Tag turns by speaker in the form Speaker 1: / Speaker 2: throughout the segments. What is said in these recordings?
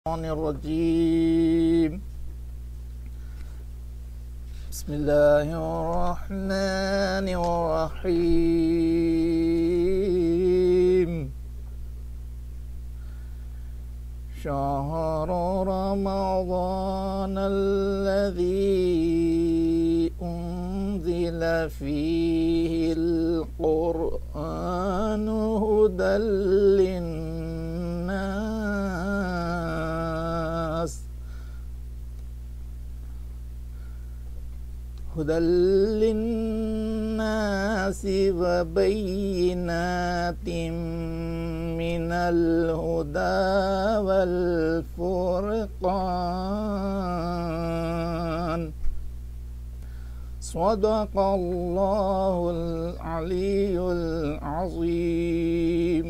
Speaker 1: الرجيم بسم الله الرحمن الرحيم شهر رمضان الذي أنزل فيه القرآن هدى للناس وبينات من الهدى والفرقان صدق الله العلي العظيم.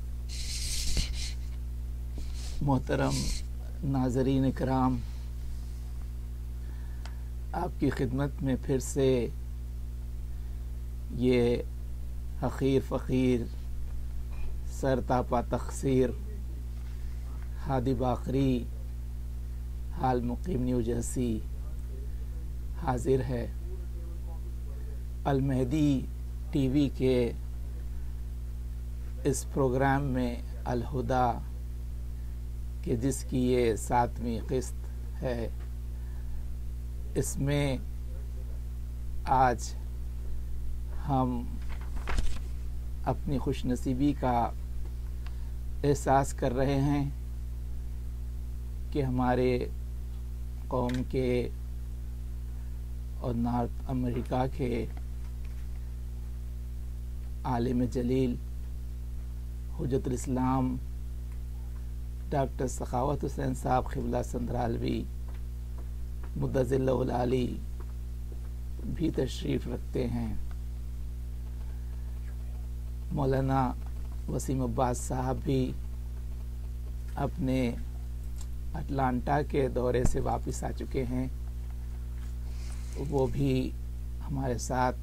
Speaker 1: محترم ناظرین کرام، آپ کی خدمت میں پھر سے یہ حقیر فقیر سر تاپا تقصیر ہادی باقری حال مقیم نیو جرسی حاضر ہے المہدی ٹی وی کے اس پروگرام میں الہدیٰ کہ جس کی یہ 7ویں قسط ہے. اس میں آج ہم اپنی خوش نصیبی کا احساس کر رہے ہیں کہ ہمارے قوم کے اور نارتھ امریکہ کے عالم جلیل حجت الاسلام ڈاکٹر سخاوت حسین صاحب قبلہ سندرالوی مدظ اللہ العالی بھی تشریف رکھتے ہیں. مولانا وسیم عباس صاحب بھی اپنے اٹلانٹا کے دورے سے واپس آ چکے ہیں، وہ بھی ہمارے ساتھ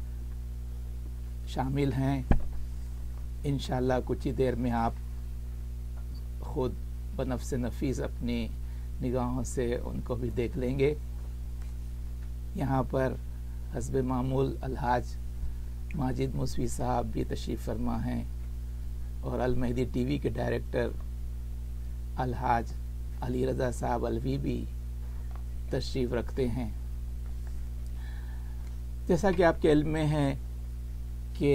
Speaker 1: شامل ہیں. انشاءاللہ کچھ ہی دیر میں آپ خود بنفس نفیس اپنی نگاہوں سے ان کو بھی دیکھ لیں گے. یہاں پر حسب معمول الحاج ماجد موسوی صاحب بھی تشریف فرما ہیں اور المہدی ٹی وی کے ڈائریکٹر الحاج علی رضا صاحب الوی بھی تشریف رکھتے ہیں. جیسا کہ آپ کے علم میں ہے کہ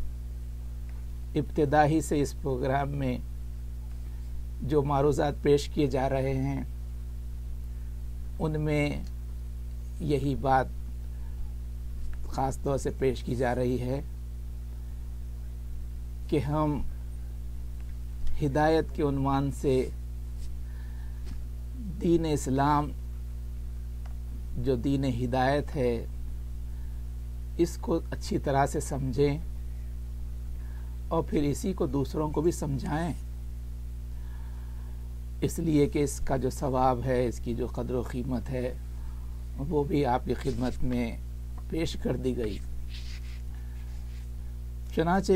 Speaker 1: ابتدا ہی سے اس پروگرام میں جو معروضات پیش کیے جا رہے ہیں ان میں یہی بات خاص طور سے پیش کی جا رہی ہے کہ ہم ہدایت کے عنوان سے دین اسلام جو دین ہدایت ہے اس کو اچھی طرح سے سمجھیں اور پھر اسی کو دوسروں کو بھی سمجھائیں، اس لیے کہ اس کا جو ثواب ہے، اس کی جو قدر و قیمت ہے وہ بھی آپ کی خدمت میں پیش کر دی گئی. چنانچہ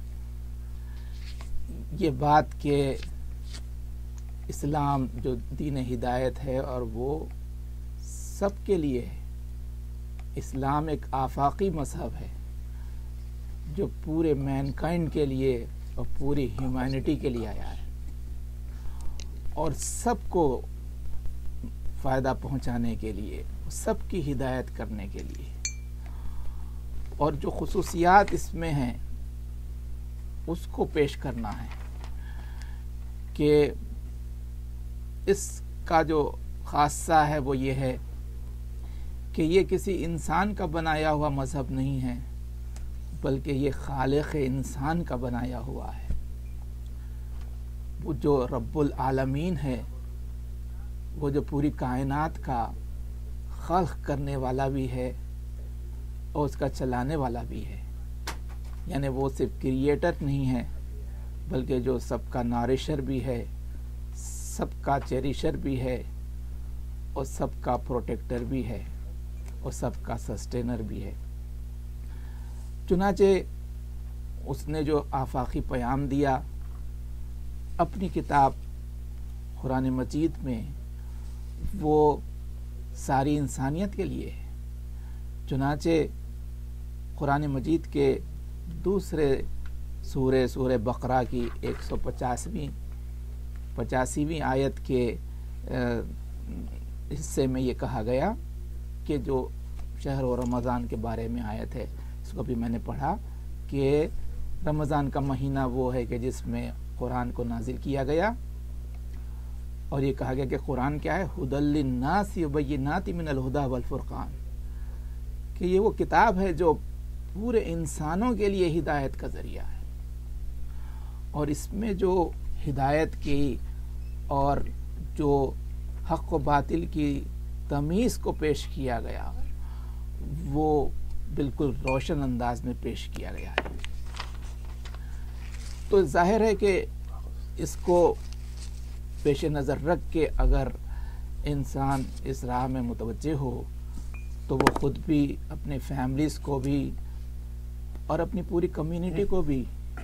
Speaker 1: یہ بات کہ اسلام جو دین ہدایت ہے اور وہ سب کے لیے ہے، اسلام ایک آفاقی مذہب ہے جو پورے مین کائنڈ کے لیے اور پوری ہیومینٹی کے لیے آیا ہے اور سب کو فائدہ پہنچانے کے لیے، سب کی ہدایت کرنے کے لیے. اور جو خصوصیات اس میں ہیں اس کو پیش کرنا ہے کہ اس کا جو خاصہ ہے وہ یہ ہے کہ یہ کسی انسان کا بنایا ہوا مذہب نہیں ہے بلکہ یہ خالق انسان کا بنایا ہوا ہے. وہ جو رب العالمین ہے، وہ جو پوری کائنات کا خلق کرنے والا بھی ہے اور اس کا چلانے والا بھی ہے. یعنی وہ صرف کریٹر نہیں ہے بلکہ جو سب کا نارشر بھی ہے، سب کا چیریشر بھی ہے اور سب کا پروٹیکٹر بھی ہے اور سب کا سسٹینر بھی ہے. چنانچہ اس نے جو آفاقی پیام دیا اپنی کتاب قرآن مجید میں وہ ساری انسانیت کے لیے ہے۔ چنانچہ قرآن مجید کے دوسرے سورہ بقرہ کی 185ویں آیت کے حصے میں یہ کہا گیا کہ جو شہر و رمضان کے بارے میں آیت ہے، اس کو بھی میں نے پڑھا کہ رمضان کا مہینہ وہ ہے کہ جس میں قرآن کو نازل کیا گیا، اور یہ کہا گیا کہ قرآن کیا ہے؟ ھدی للناس وبینات من الہدی والفرقان، کہ یہ وہ کتاب ہے جو پورے انسانوں کے لیے ہدایت کا ذریعہ ہے، اور اس میں جو ہدایت کی اور جو حق و باطل کی تمیز کو پیش کیا گیا وہ بالکل روشن انداز میں پیش کیا گیا ہے۔ تو ظاہر ہے کہ اس کو پیش نظر رکھ کے اگر انسان اس راہ میں متوجہ ہو تو وہ خود بھی، اپنے فیملیز کو بھی اور اپنی پوری کمیونٹی کو بھی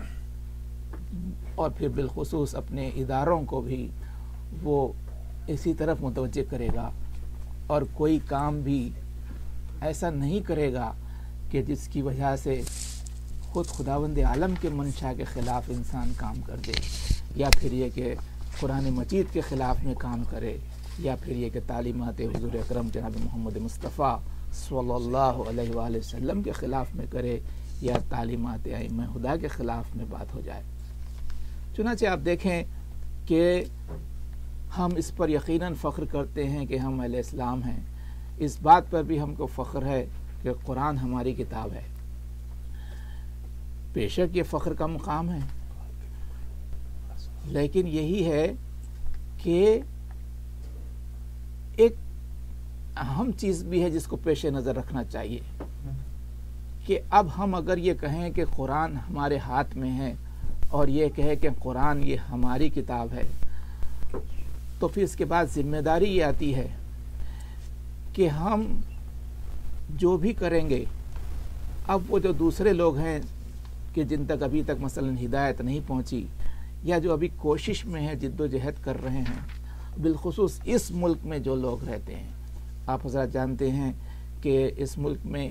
Speaker 1: اور پھر بالخصوص اپنے اداروں کو بھی وہ اسی طرف متوجہ کرے گا، اور کوئی کام بھی ایسا نہیں کرے گا کہ جس کی وجہ سے خود خداوند عالم کے منشا کے خلاف انسان کام کر دے، یا پھر یہ کہ قرآن مجید کے خلاف میں کام کرے، یا پھر یہ کہ تعلیمات حضور اکرم جناب محمد مصطفیٰ صلی اللہ علیہ وآلہ وسلم کے خلاف میں کرے، یا تعلیمات ائمہ خدا کے خلاف میں بات ہو جائے۔ چنانچہ آپ دیکھیں کہ ہم اس پر یقیناً فخر کرتے ہیں کہ ہم اہل اسلام ہیں، اس بات پر بھی ہم کو فخر ہے کہ قرآن ہماری کتاب ہے۔ بے شک یہ فخر کا مقام ہے، لیکن یہی ہے کہ ایک اہم چیز بھی ہے جس کو پیش نظر رکھنا چاہیے کہ اب ہم اگر یہ کہیں کہ قرآن ہمارے ہاتھ میں ہے اور یہ کہے کہ قرآن یہ ہماری کتاب ہے، تو پھر اس کے بعد ذمہ داری یہ آتی ہے کہ ہم جو بھی کریں گے، اب وہ جو دوسرے لوگ ہیں کہ جن تک ابھی تک مثلا ہدایت نہیں پہنچی، یا جو ابھی کوشش میں ہیں، جد و جہد کر رہے ہیں، بالخصوص اس ملک میں جو لوگ رہتے ہیں، آپ حضرات جانتے ہیں کہ اس ملک میں،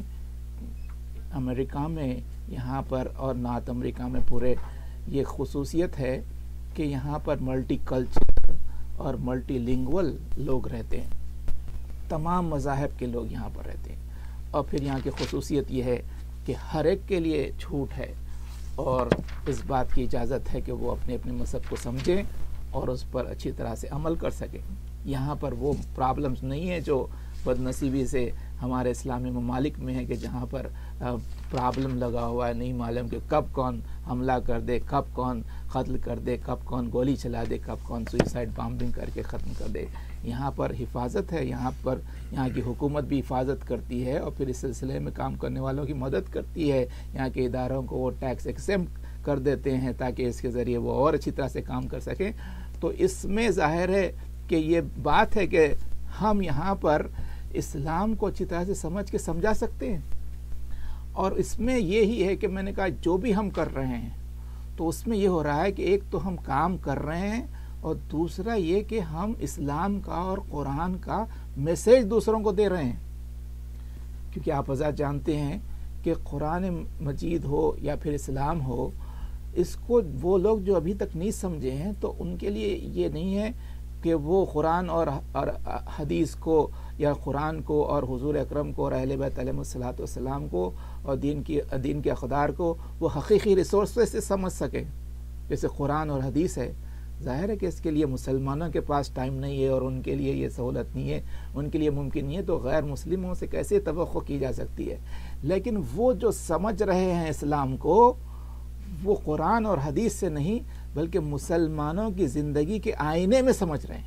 Speaker 1: امریکہ میں یہاں پر اور نارتھ امریکہ میں پورے یہ خصوصیت ہے کہ یہاں پر ملٹی کلچر اور ملٹی لنگول لوگ رہتے ہیں، تمام مذاہب کے لوگ یہاں پر رہتے ہیں، اور پھر یہاں کی خصوصیت یہ ہے کہ ہر ایک کے لیے چھوٹ ہے اور اس بات کی اجازت ہے کہ وہ اپنے اپنے مذہب کو سمجھیں اور اس پر اچھی طرح سے عمل کر سکیں۔ یہاں پر وہ پرابلمز نہیں ہیں جو بد نصیبی سے ہمارے اسلامی ممالک میں ہے، کہ جہاں پر پرابلم لگا ہوا ہے، نہیں معلوم کہ کب کون حملہ کر دے، کب کون قتل کر دے، کب کون گولی چلا دے، کب کون سوئسائڈ بامبنگ کر کے ختم کر دے۔ یہاں پر حفاظت ہے، یہاں کی حکومت بھی حفاظت کرتی ہے اور پھر اس سلسلے میں کام کرنے والوں کی مدد کرتی ہے، یہاں کے اداروں کو وہ ٹیکس ایکسیمپٹ کر دیتے ہیں تاکہ اس کے ذریعے وہ اور اچھی طرح سے کام کر سکیں۔ تو اس میں ظاہر ہے کہ یہ بات ہے کہ ہم یہاں پر اسلام کو اچھی طرح سے سمجھ کے سمجھا سکتے ہیں، اور اس میں یہی ہے کہ میں نے کہا جو بھی ہم کر رہے ہیں تو اس میں یہ ہو رہا ہے کہ ایک تو ہم کام کر رہے ہیں، اور دوسرا یہ کہ ہم اسلام کا اور قرآن کا میسیج دوسروں کو دے رہے ہیں، کیونکہ آپ حضرات جانتے ہیں کہ قرآن مجید ہو یا پھر اسلام ہو، اس کو وہ لوگ جو ابھی تک نہیں سمجھے ہیں تو ان کے لیے یہ نہیں ہے کہ وہ قرآن اور حدیث کو یا قرآن کو اور حضور اکرم کو اور اہل بیت علیہ الصلوۃ والسلام کو اور دین کے اقدار کو وہ حقیقی ریسورسز سے سمجھ سکیں، جیسے قرآن اور حدیث ہے۔ ظاہر ہے کہ اس کے لیے مسلمانوں کے پاس ٹائم نہیں ہے اور ان کے لیے یہ سہولت نہیں ہے، ان کے لیے ممکن نہیں ہے، تو غیر مسلموں سے کیسے توقع کی جا سکتی ہے؟ لیکن وہ جو سمجھ رہے ہیں اسلام کو، وہ قرآن اور حدیث سے نہیں بلکہ مسلمانوں کی زندگی کے آئینے میں سمجھ رہے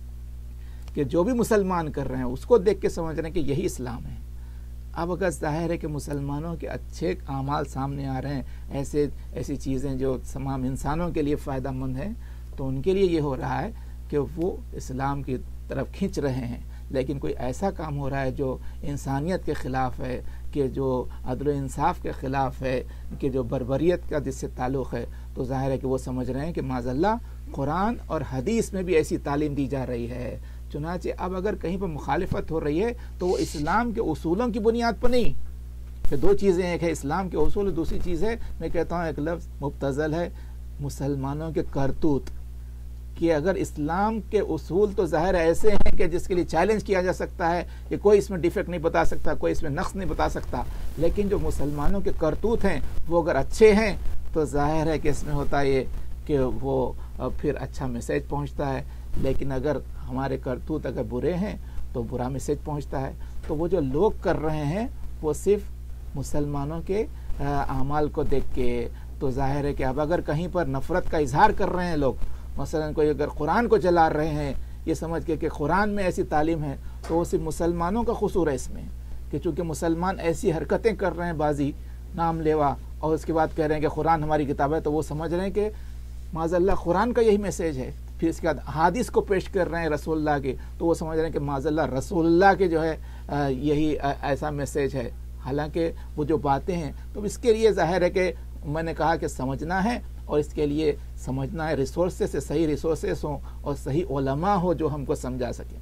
Speaker 1: ہیں، کہ جو بھی مسلمان کر رہے ہیں اس کو دیکھ کے سمجھ رہے ہیں کہ یہی اسلام ہے۔ اب اگر ظاہر ہے کہ مسلمانوں کے اچھے اعمال سامنے آ رہے ہیں، ایسی چیزیں جو تمام انسانوں کے لیے فائدہ مند ہیں، تو ان کے لیے یہ ہو رہا ہے کہ وہ اسلام کی طرف کھینچ رہے ہیں۔ لیکن کوئی ایسا کام ہو رہا ہے جو انسانیت کے خلاف ہے، کہ جو عدل و انصاف کے خلاف ہے، کہ جو بربریت کا جس سے تعلق ہے، تو ظاہر ہے کہ وہ سمجھ رہے ہیں کہ معاذ اللہ قرآن اور حدیث میں بھی ایسی تعلیم دی جا رہی ہے. چنانچہ اب اگر کہیں پر مخالفت ہو رہی ہے تو وہ اسلام کے اصولوں کی بنیاد پر نہیں. کہ دو چیزیں، ایک ہے اسلام کے اصول اور دوسری چیز ہے، میں کہتا ہوں ایک لفظ مبتذل ہے، مسلمانوں کے کرتوت. کہ اگر اسلام کے اصول تو ظاہر ایسے ہیں کہ جس کے لیے چیلنج کیا جا سکتا ہے کہ کوئی اس میں ڈیفیکٹ نہیں بتا سکتا، کوئی اس میں نقص نہیں بتا سکتا، لیکن جو مسلمانوں کے کرتوت ہیں وہ اگر اچھے ہیں تو ظاہر ہے کہ اس میں ہوتا یہ کہ وہ پھر اچھا میسیج پہنچتا ہے. لیکن اگر ہمارے کرتوت اگر برے ہیں تو برا میسیج پہنچتا ہے. تو وہ جو لوگ کر رہے ہیں وہ صرف مسلمانوں کے اعمال کو دیکھ کے، تو ظاہر ہے کہ اب اگر کہیں پر نفرت کا اظہار کر رہے ہیں لوگ، مثلا کوئی اگر قرآن کو جلا رہے ہیں یہ سمجھ کے کہ قرآن میں ایسی تعلیم ہے، تو وہ صرف مسلمانوں کا قصور ہے اس میں، کہ چونکہ مسلمان ایسی حرکتیں کر رہے ہیں بازی نام لیوا، اور اس کے بعد کہہ رہے ہیں کہ قرآن ہماری کتاب ہے، تو وہ سمجھ رہے ہیں کہ معاذ اللہ قرآن کا یہی میسیج ہے. پھر اس کے بعد حدیث کو پیش کر رہے ہیں رسول اللہ کے، تو وہ سمجھ رہے ہیں کہ معاذ اللہ رسول اللہ کے جو ہے یہی ایسا میسیج ہے. حالانکہ وہ جو باتیں ہیں، تو اس کے لیے ظاہر ہے کہ میں نے کہا کہ سمجھنا ہے، اور اس کے لیے سمجھنا ہے ریسورسز سے، صحیح ریسورسز ہوں اور صحیح علماء ہو جو ہم کو سمجھا سکیں.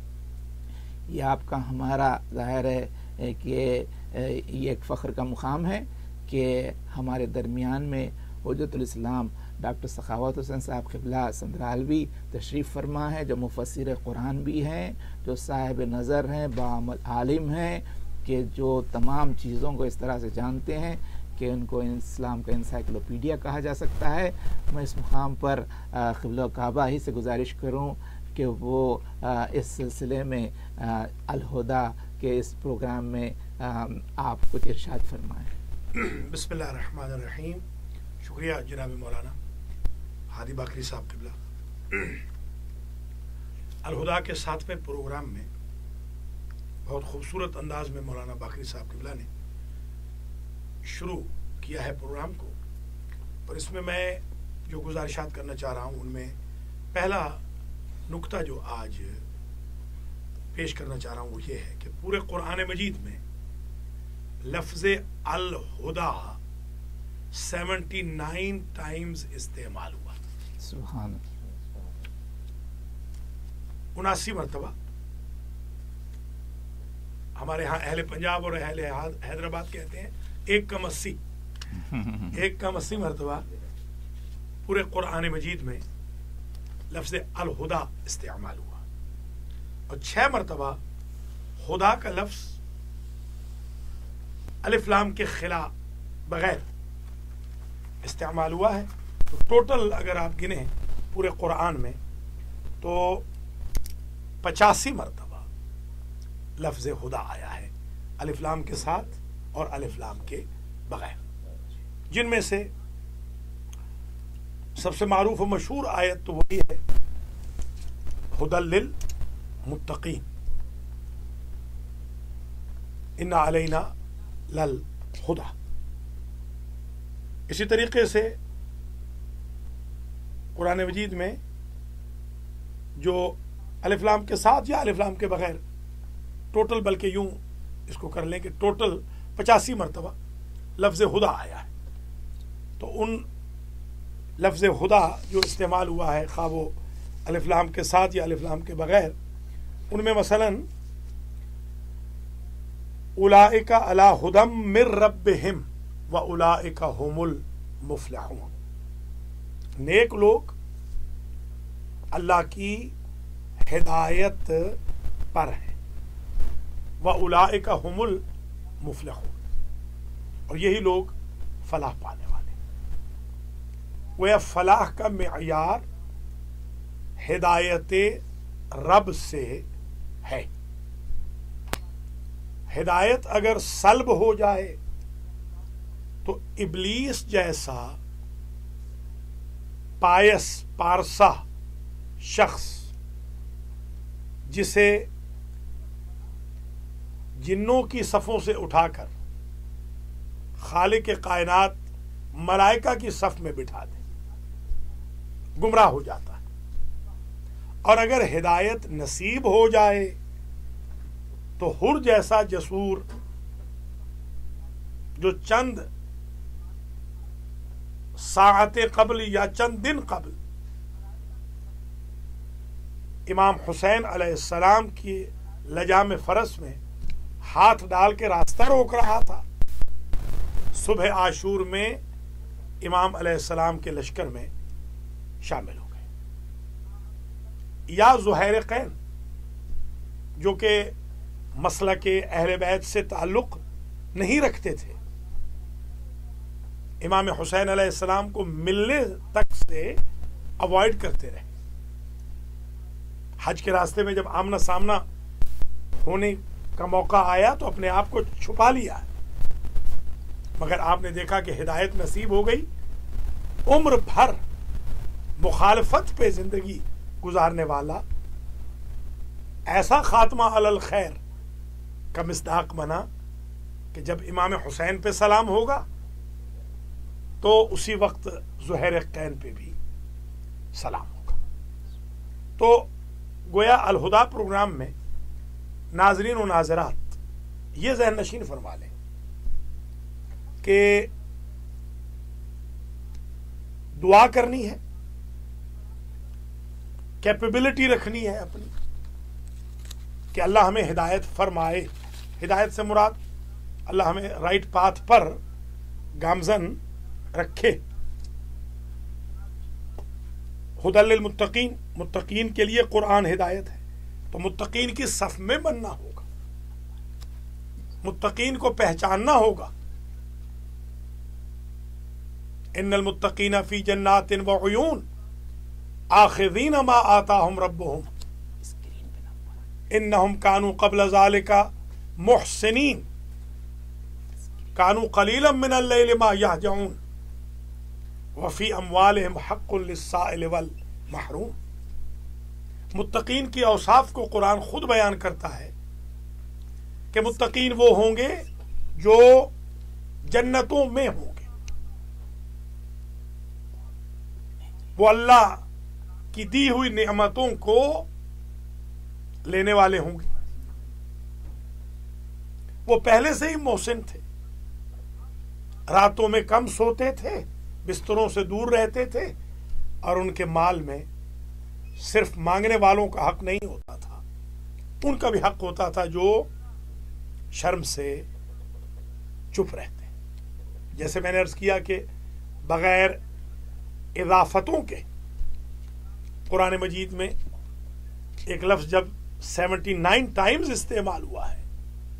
Speaker 1: یہ آپ کا ہمارا ظاہر ہے کہ یہ ایک فخر کا مقام ہے کہ ہمارے درمیان میں حجت الاسلام ڈاکٹر سخاوت حسین صاحب قبلہ سندرالوی تشریف فرما ہے، جو مفسر قرآن بھی ہیں، جو صاحب نظر ہیں، باعمل عالم ہیں، کہ جو تمام چیزوں کو اس طرح سے جانتے ہیں کہ ان کو اسلام کا انسائکلوپیڈیا کہا جا سکتا ہے. میں اس مقام پر قبلہ کعبہ ہی سے گزارش کروں کہ وہ اس سلسلے میں الہدیٰ کے اس پروگرام میں آپ کچھ ارشاد فرمائیں.
Speaker 2: بسم اللہ الرحمن الرحیم. شکریہ جناب مولانا ہادی باقری صاحب قبلہ. الہدیٰ کے 7ویں پروگرام میں بہت خوبصورت انداز میں مولانا باقری صاحب قبلہ نے شروع کیا ہے پروگرام کو، اور اس میں جو گزارشات کرنا چاہ رہا ہوں ان میں پہلا نقطہ جو آج پیش کرنا چاہ رہا ہوں وہ یہ ہے کہ پورے قرآن مجید میں لفظ الہدیٰ 79 ٹائمز استعمال ہوا.
Speaker 1: سبحان
Speaker 2: 79 مرتبہ. ہمارے ہاں اہل پنجاب اور اہل حیدرآباد کہتے ہیں 1 کم 80 مرتبہ پورے قرآن مجید میں لفظ الہدیٰ استعمال ہوا، اور 6 مرتبہ خدا کا لفظ الف لام کے خلاف بغیر استعمال ہوا ہے. تو ٹوٹل اگر آپ گنیں پورے قرآن میں تو 85 مرتبہ لفظ خدا آیا ہے الف لام کے ساتھ اور الف لام کے بغیر، جن میں سے سب سے معروف و مشہور آیت تو وہی ہے ہدی للمتقین، ان علینا للہدی. اسی طریقے سے قرآن مجید میں جو الف لام کے ساتھ یا الف لام کے بغیر ٹوٹل، بلکہ یوں اس کو کر لیں کہ ٹوٹل 85 مرتبہ لفظ خدا آیا ہے. تو ان لفظ خدا جو استعمال ہوا ہے خواہ وہ الف لام کے ساتھ یا الف لام کے بغیر، ان میں مثلاً اولئک علی ھدی من ربہم واولئک ھم المفلحون، نیک لوگ اللہ کی ہدایت پر ہیں، واولئک ھم المفلحون، اور یہی لوگ فلاح پانے والے. وہ فلاح کا معیار ہدایت رب سے ہے. ہدایت اگر سلب ہو جائے تو ابلیس جیسا پائس پارسا شخص جسے جنوں کی صفوں سے اٹھا کر خالق کائنات ملائکہ کی صف میں بٹھا دے، گمراہ ہو جاتا ہے. اور اگر ہدایت نصیب ہو جائے تو حر جیسا جسور جو چند ساعت قبل یا چند دن قبل امام حسین علیہ السلام کی لجام فرس میں ہاتھ ڈال کے راستہ روک رہا تھا، صبح عاشور میں امام علیہ السلام کے لشکر میں شامل ہو گئے. یا زہیرقین جو کہ مسلک اہل بیت سے تعلق نہیں رکھتے تھے، امام حسین علیہ السلام کو ملنے تک سے اوائڈ کرتے رہے. حج کے راستے میں جب آمنا سامنا ہونے کا موقع آیا تو اپنے آپ کو چھپا لیا، مگر آپ نے دیکھا کہ ہدایت نصیب ہو گئی. عمر بھر مخالفت پہ زندگی گزارنے والا ایسا خاتمہ علی الخیر کا مصداق بنا کہ جب امام حسین پہ سلام ہوگا تو اسی وقت زہیرقین پہ بھی سلام ہوگا. تو گویا الہدا پروگرام میں ناظرین و ناظرات یہ ذہن نشین فرما لیں کہ دعا کرنی ہے، کیپیبلٹی رکھنی ہے اپنی کہ اللہ ہمیں ہدایت فرمائے. ہدایت سے مراد اللہ ہمیں رائٹ پاتھ پر گامزن رکھے. ہدی للمتقین، متقین کے لیے قرآن ہدایت ہے، تو متقین کی صف میں بننا ہوگا، متقین کو پہچاننا ہوگا. ان المتقین فی جنات وعیون آخذین ما آتاہم ربہم انہم کانوا قبل ذالک محسنین کانوا قلیلا من اللیل ما یہجعون وفی اموالہم حق للسائل والمحروم. متقین کی اوصاف کو قرآن خود بیان کرتا ہے کہ متقین وہ ہوں گے جو جنتوں میں ہوں گے، وہ اللہ کی دی ہوئی نعمتوں کو لینے والے ہوں گے. وہ پہلے سے ہی محسن تھے، راتوں میں کم سوتے تھے، بستروں سے دور رہتے تھے، اور ان کے مال میں صرف مانگنے والوں کا حق نہیں ہوتا تھا، ان کا بھی حق ہوتا تھا جو شرم سے چپ رہتے. جیسے میں نے عرض کیا کہ بغیر اضافتوں کے قرآن مجید میں ایک لفظ جب 79 ٹائمز استعمال ہوا ہے،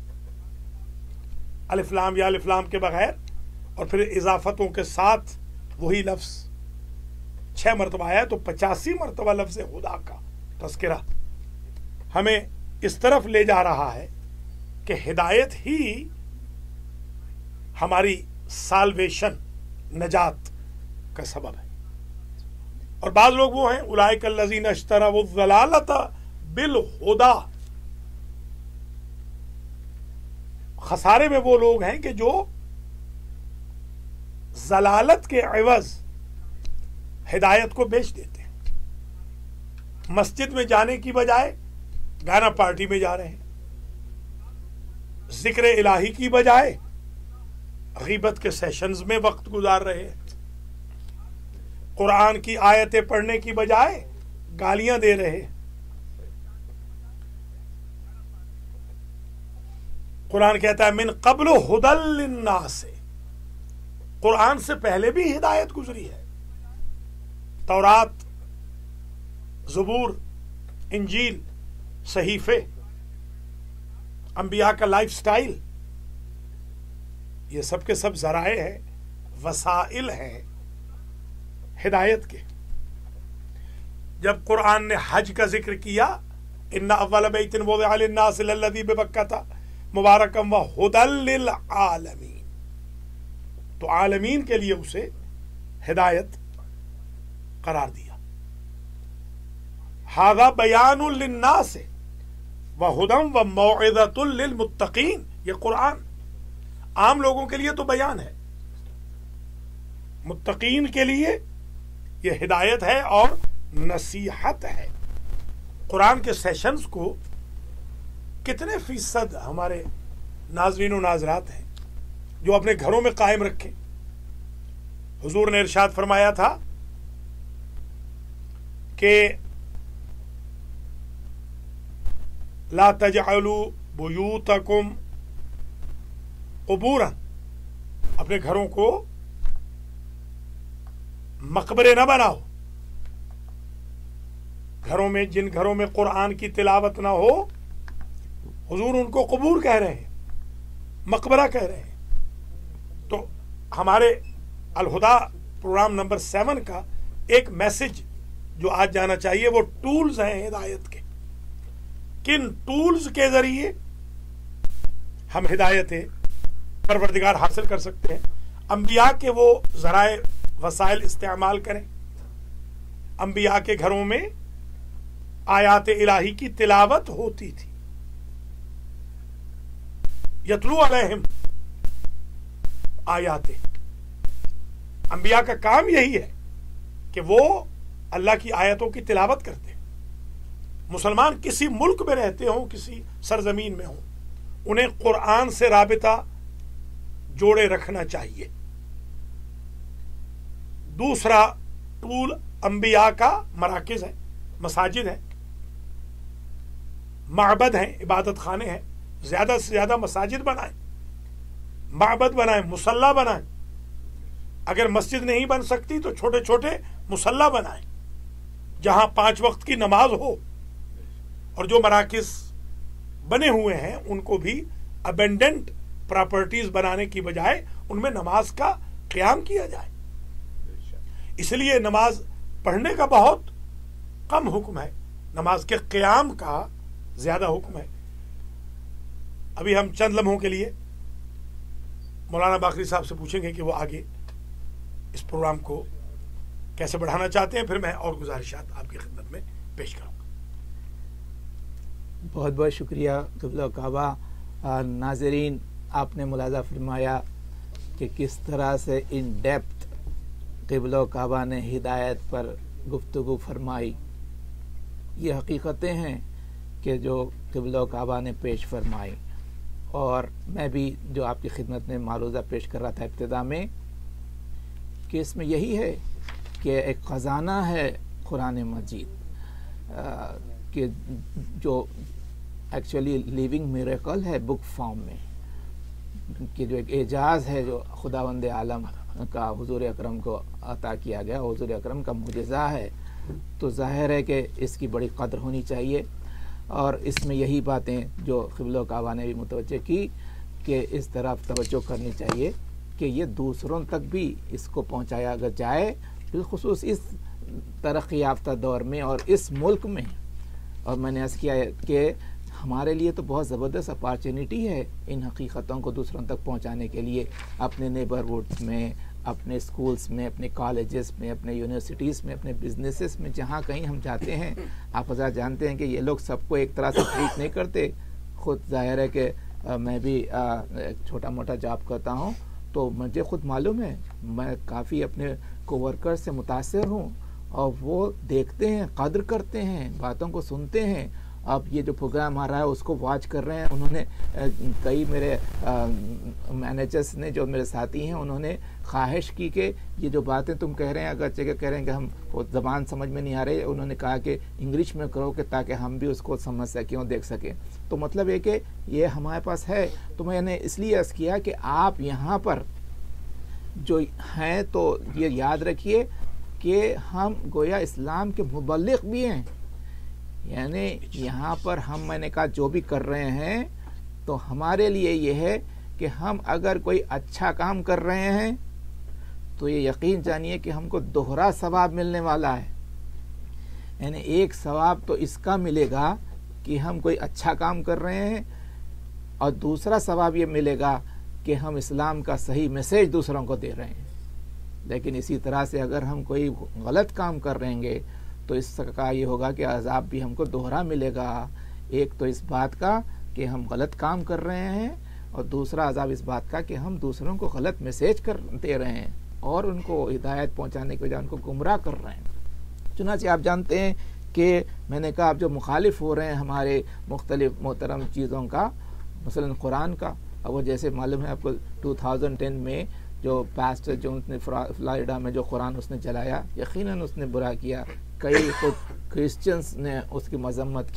Speaker 2: الف لام یا الف لام کے بغیر، اور پھر اضافتوں کے ساتھ وہی لفظ 6 مرتبہ آیا، تو 85 مرتبہ لفظ خدا کا تذکرہ ہمیں اس طرف لے جا رہا ہے کہ ہدایت ہی ہماری سالویشن، نجات کا سبب ہے. اور بعض لوگ وہ ہیں اولئک الذین اشتروا الضلالۃ بالہدی، خسارے میں وہ لوگ ہیں کہ جو ضلالت کے عوض ہدایت کو بیچ دیتے ہیں. مسجد میں جانے کی بجائے گانا پارٹی میں جا رہے ہیں، ذکر الہی کی بجائے غیبت کے سیشنز میں وقت گزار رہے ہیں، قرآن کی آیتیں پڑھنے کی بجائے گالیاں دے رہے ہیں. قرآن کہتا ہے من قبل ہدی للناس، قرآن سے پہلے بھی ہدایت گزری ہے. تورات، زبور، انجیل، صحیفے، انبیاء کا لائف سٹائل، یہ سب کے سب ذرائع ہیں، وسائل ہیں ہدایت کے. جب قرآن نے حج کا ذکر کیا، ان اول بیت وضع للناس للذی ببکۃ مبارکا وہدی للعالمین، تو عالمین کے لیے اسے ہدایت قرار دیا. ھذا بیان للناس وہدی وموعظۃ للمتقین، یہ قرآن عام لوگوں کے لیے تو بیان ہے، متقین کے لیے یہ ہدایت ہے اور نصیحت ہے. قرآن کے سیشنز کو کتنے فیصد ہمارے ناظرین و ناظرات ہیں جو اپنے گھروں میں قائم رکھیں؟ حضور نے ارشاد فرمایا تھا کہ ला तजअलू बुयूतकुम क़ुबूरा, अपने घरों को मकबरे न बनाओ। घरों में, जिन घरों में कुरान की तिलावत ना हो, हुजूर उनको कबूर कह रहे हैं, मकबरा कह रहे हैं। तो हमारे अल-हुदा प्रोग्राम नंबर 7 का एक मैसेज जो आज जाना चाहिए वो टूल्स हैं हिदायत के। किन टूल्स के जरिए हम हिदायत परवरदिगार हासिल कर सकते हैं। अंबिया के वो ज़राए वसाइल इस्तेमाल करें। अंबिया के घरों में आयात इलाही की तिलावत होती थी। यतलू अलैहिम आयाते, अंबिया का काम यही है कि वो अल्लाह की आयतों की तिलावत करते हैं। मुसलमान किसी मुल्क में रहते हों, किसी सरजमीन में हों, उन्हें कुरान से राबिता जोड़े रखना चाहिए। दूसरा टूल अंबिया का मराकिज है, मसाजिद है, माबद हैं, इबादत खाने हैं। ज्यादा से ज्यादा मसाजिद बनाएं, माबद बनाएं, मुसल्ला बनाएं। अगर मस्जिद नहीं बन सकती तो छोटे छोटे मुसल्ला बनाएं जहां 5 वक्त की नमाज हो। और जो मराकिज बने हुए हैं उनको भी अबेंडेंट प्रॉपर्टीज बनाने की बजाय उनमें नमाज का क़याम किया जाए। इसलिए नमाज पढ़ने का बहुत कम हुक्म है, नमाज के क़याम का ज्यादा हुक्म है। अभी हम चंद लम्हों के लिए मौलाना बाकरी साहब से पूछेंगे कि वो आगे इस प्रोग्राम को कैसे बढ़ाना चाहते हैं, फिर मैं और गुजारिशात आपकी खिदमत में पेश करूंगा।
Speaker 1: बहुत बहुत शुक्रिया क़िबला काबा। नाज़रीन, आपने मुलाज़ा फरमाया कि किस तरह से इन डेप्थ क़िबला काबा ने हिदायत पर गुफ्तगू फरमाई। ये हकीकतें हैं कि जो क़िबला काबा ने पेश फरमाई, और मैं भी जो आपकी खिदमत में मारूज़ा पेश कर रहा था इब्तिदा में, कि इसमें यही है कि एक ख़जाना है कुरान मजीद कि जो एक्चुअली लिविंग मिरेकल है बुक फॉर्म में, कि जो एक एजाज़ है जो खुदावंद आलम का हुजूर अकरम को अता किया गया, हुजूर अकरम का मुजज़ा है। तो ज़ाहिर है कि इसकी बड़ी कदर होनी चाहिए। और इसमें यही बातें जो क़िबला काबा ने भी मुतवज्जह की कि इस तरफ तवज्जो करनी चाहिए कि ये दूसरों तक भी इसको पहुंचाया अगर जाए, बिलखुसूस इस तरक्की याफ्ता दौर में और इस मुल्क में। और मैंने अर्ज़ किया कि हमारे लिए तो बहुत ज़बरदस्त अपॉर्चुनिटी है इन हकीकतों को दूसरों तक पहुंचाने के लिए, अपने नेबरहुड में, अपने स्कूल्स में, अपने कॉलेजेस में, अपने यूनिवर्सिटीज़ में, अपने बिजनेसेस में, जहाँ कहीं हम जाते हैं। आप हज़रात जानते हैं कि ये लोग सबको एक तरह से ट्रीट नहीं करते। ख़ुद ज़ाहिर है कि मैं भी एक छोटा मोटा जॉब करता हूँ, तो मुझे ख़ुद मालूम है, मैं काफ़ी अपने कोवर्कर से मुतासिर हूँ, और वो देखते हैं, कदर करते हैं, बातों को सुनते हैं। अब ये जो प्रोग्राम आ रहा है उसको वॉच कर रहे हैं। उन्होंने कई मेरे मैनेजर्स ने, जो मेरे साथी हैं, उन्होंने ख्वाहिश की कि ये जो बातें तुम कह रहे हैं, अगर जगह कह रहे हैं कि हम वो ज़बान समझ में नहीं आ रही, उन्होंने कहा कि इंग्लिश में करो कि ताकि हम भी उसको समझ सकें और देख सकें। तो मतलब ये कि ये हमारे पास है। तो मैंने इसलिए अर्ज़ किया कि आप यहाँ पर जो हैं तो ये याद रखिए कि हम गोया इस्लाम के मुबल्लिग़ भी हैं। यानी यहाँ पर हम, मैंने कहा, जो भी कर रहे हैं तो हमारे लिए ये है कि हम अगर कोई अच्छा काम कर रहे हैं तो ये यकीन जानिए कि हमको दोहरा सवाब मिलने वाला है। यानी एक सवाब तो इसका मिलेगा कि हम कोई अच्छा काम कर रहे हैं, और दूसरा सवाब ये मिलेगा कि हम इस्लाम का सही मैसेज दूसरों को दे रहे हैं। लेकिन इसी तरह से अगर हम कोई गलत काम कर रहेंगे तो इसका ये होगा कि अज़ाब भी हमको दोहरा मिलेगा। एक तो इस बात का कि हम गलत काम कर रहे हैं, और दूसरा अज़ाब इस बात का कि हम दूसरों को गलत मैसेज कर दे रहे हैं और उनको हिदायत पहुंचाने के बजाय उनको गुमराह कर रहे हैं। चुनांचे आप जानते हैं कि मैंने कहा, आप जो मुखालिफ हो रहे हैं हमारे मुख्तलिफ मोहतरम चीज़ों का, मसलन कुरान का, अब वो जैसे मालूम है आपको 2010 में जो पास्टर जोन्स ने फ्लोरिडा में जो कुरान उसने जलाया, यकीनन उसने बुरा किया। कई खुद क्रिश्चियंस ने उसकी मजम्मत की।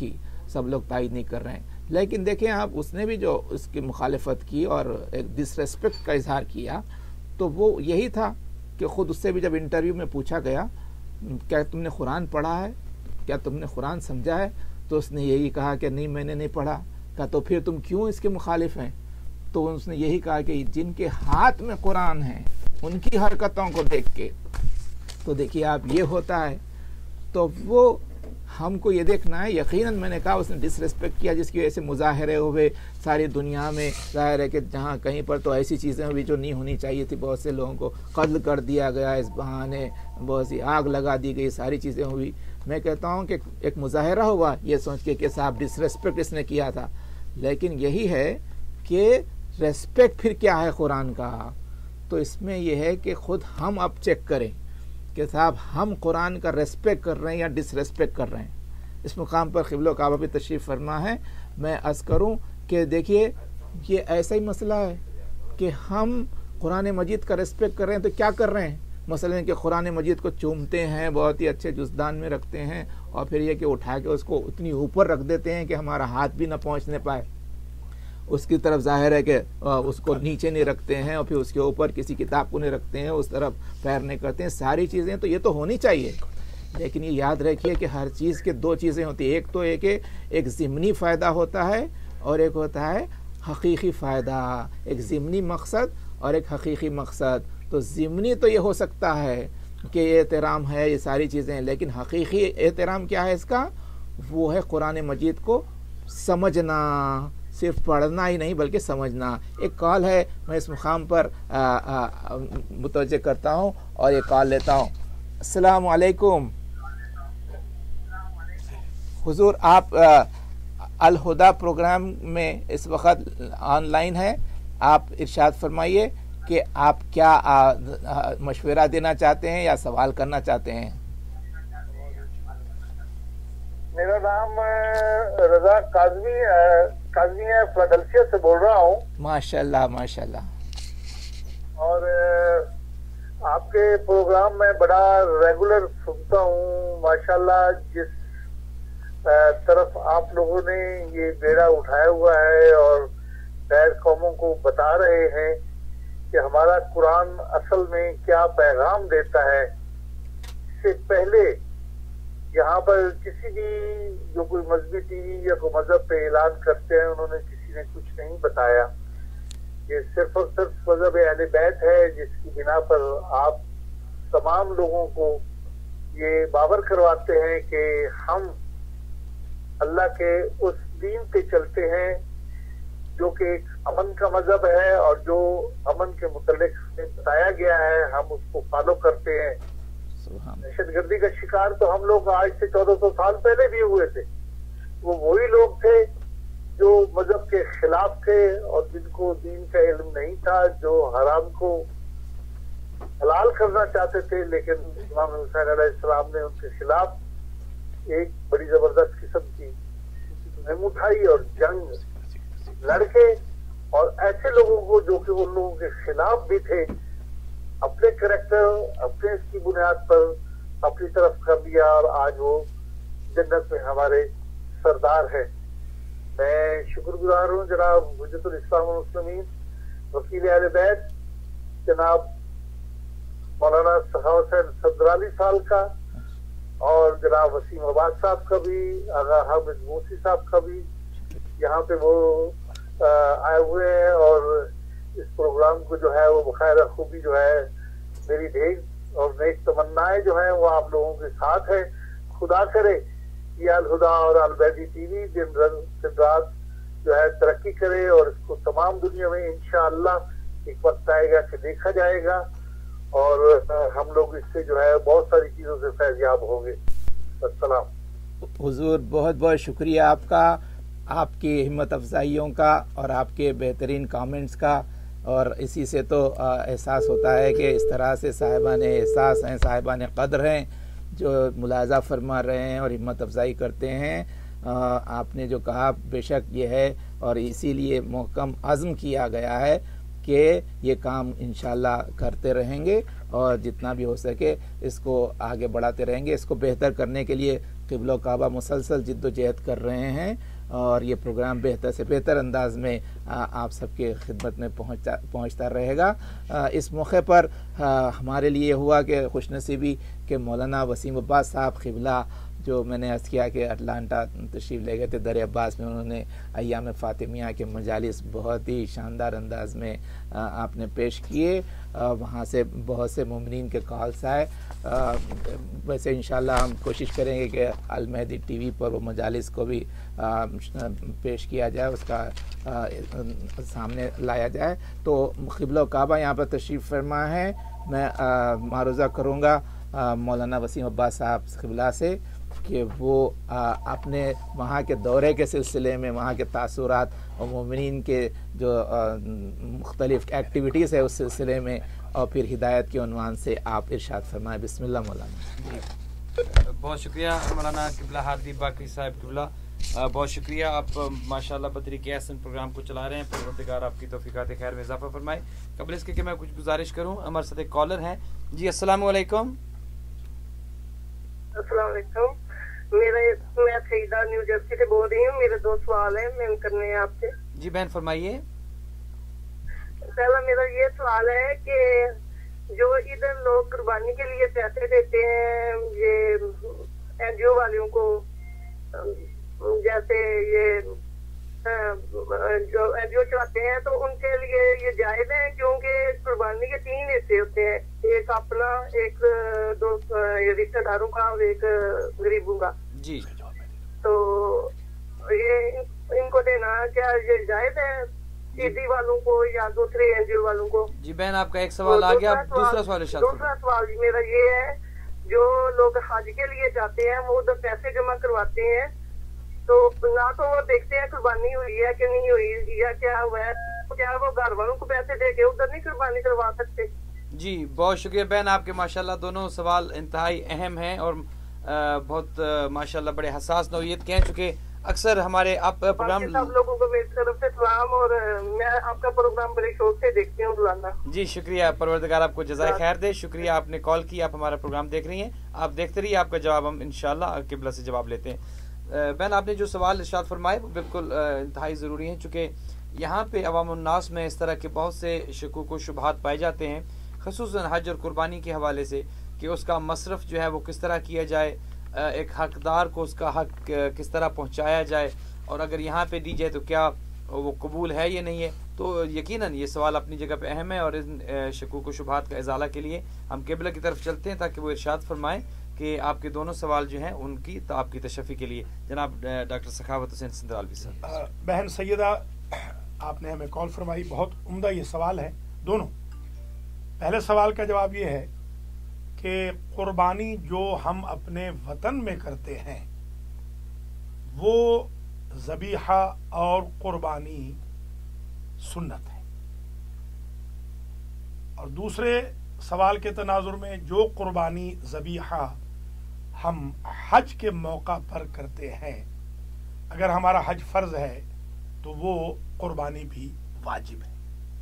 Speaker 1: سب لوگ تائید نہیں کر رہے ہیں. لیکن دیکھیں آپ، اس نے بھی جو اس کی مخالفت کی اور ایک ڈس ریسپیکٹ کا اظہار کیا، تو وہ یہی تھا کہ خود اس سے بھی جب انٹرویو میں پوچھا گیا کیا تم نے قرآن پڑھا ہے، کیا تم نے قرآن سمجھا ہے، تو اس نے یہی کہا کہ نہیں میں نے نہیں پڑھا. کہا تو پھر تم کیوں اس کے مخالف ہیں؟ تو اس نے یہی کہا کہ جن کے ہاتھ میں قرآن ہے ان کی حرکتوں کو دیکھ کے. تو دیکھیے آپ، یہ ہوتا ہے. تو وہ ہم کو یہ دیکھنا ہے. یقیناً میں نے کہا اس نے ڈس ریسپیکٹ کیا، جس کی وجہ سے مظاہرے ہوئے ساری دنیا میں. ظاہر ہے کہ جہاں کہیں پر تو ایسی چیزیں ہوئی جو نہیں ہونی چاہیے تھی، بہت سے لوگوں کو قتل کر دیا گیا اس بہانے، بہت سی آگ لگا دی گئی، ساری چیزیں ہوئی. میں کہتا ہوں کہ ایک مظاہرہ ہوا یہ سوچ کے کہ صاحب ڈس ریسپیکٹ اس نے کیا تھا. لیکن یہی ہے کہ ریسپیکٹ پھر کیا ہے قرآن کا. تو اس میں یہ ہے کہ خود ہم اب چیک کریں کہ صاحب ہم قرآن کا ریسپیکٹ کر رہے ہیں یا ڈس ریسپیکٹ کر رہے ہیں. اس مقام پر قبلہ و کعبہ بھی تشریف فرما ہے. میں عرض کروں کہ دیکھیے یہ ایسا ہی مسئلہ ہے کہ ہم قرآن مجید کا ریسپیکٹ کر رہے ہیں تو کیا کر رہے ہیں؟ مثلا کہ قرآن مجید کو چومتے ہیں، بہت ہی اچھے جزدان میں رکھتے ہیں، اور پھر یہ کہ اٹھا کے اس کو اتنی اوپر رکھ دیتے ہیں کہ ہمارا ہاتھ بھی نہ پہنچنے پائے. اس کی طرف ظاہر ہے کہ اس کو نیچے نہیں رکھتے ہیں، اور پھر اس کے اوپر کسی کتاب کو نہیں رکھتے ہیں، اس طرف پیر نہیں کرتے ہیں. ساری چیزیں تو یہ تو ہونی چاہیے. لیکن یہ یاد رکھیے کہ ہر چیز کے دو چیزیں ہوتی ہیں. ایک تو ایک ضمنی فائدہ ہوتا ہے، اور ایک ہوتا ہے حقیقی فائدہ. ایک ضمنی مقصد اور ایک حقیقی مقصد. تو ضمنی تو یہ ہو سکتا ہے کہ یہ احترام ہے، یہ ساری چیزیں، لیکن حقیقی احترام کیا ہے اس کا؟ وہ ہے قرآن مجید کو سمجھنا، صرف پڑھنا ہی نہیں بلکہ سمجھنا. ایک کال ہے، میں اس مقام پر متوجہ کرتا ہوں اور یہ کال لیتا ہوں. السلام علیکم حضور، آپ الہدا پروگرام میں اس وقت آن لائن ہیں. آپ ارشاد فرمائیے کہ آپ کیا مشورہ دینا چاہتے ہیں یا سوال کرنا چاہتے ہیں.
Speaker 3: میرا نام رضا کاظمی ہے، فلاڈلفیا سے بول رہا ہوں.
Speaker 1: ماشاء اللہ ماشاء اللہ.
Speaker 3: اور آپ کے پروگرام میں بڑا ریگولر سنتا ہوں. ماشاءاللہ جس طرف آپ لوگوں نے یہ بیڑا اٹھایا ہوا ہے اور غیر قوموں کو بتا رہے ہیں کہ ہمارا قرآن اصل میں کیا پیغام دیتا ہے. اس سے پہلے یہاں پر کسی بھی جو کوئی مذہبی ٹی وی یا کوئی مذہب پہ اعلان کرتے ہیں، انہوں نے کسی نے کچھ نہیں بتایا. یہ صرف اور صرف مذہب اہل بیت ہے جس کی بنا پر آپ تمام لوگوں کو یہ باور کرواتے ہیں کہ ہم اللہ کے اس دین پہ چلتے ہیں جو کہ ایک امن کا مذہب ہے، اور جو امن کے متعلق بتایا گیا ہے ہم اس کو فالو کرتے ہیں. دہشت گردی کا شکار تو ہم لوگ آج سے 1400 سال پہلے بھی ہوئے تھے. وہ وہی لوگ تھے جو مذہب کے خلاف تھے اور جن کو دین کا علم نہیں تھا، جو حرام کو حلال کرنا چاہتے تھے. لیکن امام حسین علیہ السلام نے ان کے خلاف ایک بڑی زبردست قسم کی مہم اٹھائی اور جنگ لڑکے، اور ایسے لوگوں کو جو کہ ان لوگوں کے خلاف بھی تھے اپنے کریکٹر، اپنے اس کی بنیاد پر اپنی طرف کر لیا، اور آج وہ جنت میں ہمارے سردار ہیں. میں شکر گزار ہوں جناب حجت الاسلام والمسلمین وکیل اہل بیت جناب مولانا سخاوت حسین صدرالی صاحب کا، اور جناب وسیم عباس صاحب کا بھی، آغا حامد موسی صاحب کا بھی یہاں پہ وہ آئے ہوئے ہیں. اور اس پروگرام کو جو ہے وہ بخیر خوبی جو ہے میری ڈھیر اور نیک تمنائیں جو ہیں وہ آپ لوگوں کے ساتھ ہے. خدا کرے یہ الہدا اور البیدی ٹی وی دن رات جو ہے ترقی کرے، اور اس کو تمام دنیا میں انشاءاللہ ایک وقت آئے گا کہ دیکھا جائے گا، اور ہم لوگ اس سے جو ہے بہت ساری چیزوں سے فیض یاب ہوں گے. السلام.
Speaker 1: حضور بہت بہت شکریہ آپ کا، آپ کی ہمت افزائیوں کا اور آپ کے بہترین کامنٹس کا. اور اسی سے تو احساس ہوتا ہے کہ اس طرح سے صاحبان احساس ہیں، صاحبان قدر ہیں، جو ملاحظہ فرما رہے ہیں اور ہمت افزائی کرتے ہیں. آپ نے جو کہا بے شک یہ ہے، اور اسی لیے محکم عزم کیا گیا ہے کہ یہ کام انشاءاللہ کرتے رہیں گے، اور جتنا بھی ہو سکے اس کو آگے بڑھاتے رہیں گے. اس کو بہتر کرنے کے لیے قبلہ و کعبہ مسلسل جدوجہد کر رہے ہیں اور یہ پروگرام بہتر سے بہتر انداز میں آپ سب کے خدمت میں پہنچتا رہے گا۔ اس موقع پر ہمارے لیے ہوا کہ خوش نصیبی کہ مولانا وسیم عباس صاحب قبلہ جو میں نے عرض کیا کہ اٹلانٹا تشریف لے گئے تھے در عباس میں، انہوں نے ایام فاطمیہ کے مجالس بہت ہی شاندار انداز میں آپ نے پیش کیے، وہاں سے بہت سے مومنین کے کالس آئے۔ ویسے انشاءاللہ ہم کوشش کریں گے کہ المہدی ٹی وی پر وہ مجالس کو بھی پیش کیا جائے، اس کا سامنے لایا جائے۔ تو قبلہ و کعبہ یہاں پر تشریف فرما ہے، میں معروضہ کروں گا مولانا وسیم عباس صاحب قبلہ سے کہ وہ اپنے وہاں کے دورے کے سلسلے میں وہاں کے تاثرات اور مومنین کے جو مختلف ایکٹیویٹیز ہے اس سلسلے میں اور پھر ہدایت کے عنوان سے آپ ارشاد فرمائیں۔ بسم اللہ مولانا۔
Speaker 4: بہت شکریہ مولانا قبلہ ہادی باقری صاحب قبلہ، بہت شکریہ۔ آپ ماشاءاللہ بدری کے احسن پروگرام کو چلا رہے ہیں، پروردگار آپ کی توفیقات خیر میں اضافہ فرمائے۔ قبل اس کے کہ میں کچھ گزارش کروں، ہمارے ساتھ ایک کالر ہیں۔ جی السلام علیکم۔
Speaker 5: السلام علیکم، میں سیدہ نیو جرسی سے بول رہی ہوں، میرے 2 سوال ہیں میں کرنے ہیں آپ سے۔
Speaker 4: جی بہن فرمائیے۔
Speaker 5: پہلا میرا یہ سوال ہے کہ جو ادھر لوگ قربانی کے لیے پیسے دیتے ہیں یہ این جی او والوں کو، جیسے یہ جو این جی او چلاتے ہیں، تو ان کے لیے یہ جائز ہے کیونکہ قربانی کے 3 حصے ہوتے ہیں، ایک اپنا، ایک رشتہ داروں کا اور ایک غریبوں کا۔
Speaker 4: جی
Speaker 5: تو یہ ان کو دینا کیا یہ جائز ہے عیدی والوں کو یا دوسرے این جی او والوں کو؟
Speaker 4: جی بہن آپ کا ایک سوال آ گیا، آپ دوسرا سوال ارشاد فرمائیں۔
Speaker 5: دوسرا سوال میرا یہ ہے جو لوگ حج کے لیے جاتے ہیں وہ ادھر پیسے جمع کرواتے ہیں، تو نہ تو وہ دیکھتے ہیں قربانی ہوئی ہے کہ نہیں ہوئی یا کیا ہوا ہے، کیا وہ گھر والوں کو پیسے دے کے ادھر نہیں قربانی کروا سکتے؟
Speaker 4: جی بہت شکریہ بہن، آپ کے ماشاءاللہ دونوں سوال انتہائی اہم ہیں اور بہت ماشاءاللہ بڑے حساس نوعیت کے ہیں، چونکہ اکثر ہمارے آپ پروگرام
Speaker 5: سب لوگوں کو میری طرف سے سلام، اور میں آپ کا پروگرام بڑے شوق سے دیکھتی ہوں روزانہ۔
Speaker 4: جی شکریہ، پروردگار آپ کو جزائے خیر دے، شکریہ آپ نے کال کی، آپ ہمارا پروگرام دیکھ رہی ہیں، آپ دیکھتے رہیے، آپ کا جواب ہم انشاءاللہ قبلہ سے جواب لیتے ہیں۔ بہن آپ نے جو سوال ارشاد فرمائے وہ بالکل انتہائی ضروری ہیں، چونکہ یہاں پہ عوام الناس میں اس طرح کے بہت سے شکوک و شبہات پائے جاتے ہیں، خصوصاً حج اور قربانی کے حوالے سے، کہ اس کا مصرف جو ہے وہ کس طرح کیا جائے، ایک حقدار کو اس کا حق کس طرح پہنچایا جائے، اور اگر یہاں پہ دی جائے تو کیا وہ قبول ہے یا نہیں ہے۔ تو یقیناً یہ سوال اپنی جگہ پہ اہم ہے، اور ان شکوک و شبہات کا ازالہ کے لیے ہم قبلہ کی طرف چلتے ہیں تاکہ وہ ارشاد فرمائیں کہ آپ کے دونوں سوال جو ہیں ان کی آپ کی تشفی کے لیے۔ جناب ڈاکٹر سخاوت حسین سندرالوی صاحب۔
Speaker 2: بہن سیدہ آپ نے ہمیں کال فرمائی، بہت عمدہ یہ سوال ہے دونوں۔ پہلے سوال کا جواب یہ ہے کہ قربانی جو ہم اپنے وطن میں کرتے ہیں وہ ذبیحہ اور قربانی سنت ہے، اور دوسرے سوال کے تناظر میں جو قربانی ذبیحہ ہم حج کے موقع پر کرتے ہیں، اگر ہمارا حج فرض ہے تو وہ قربانی بھی واجب ہے۔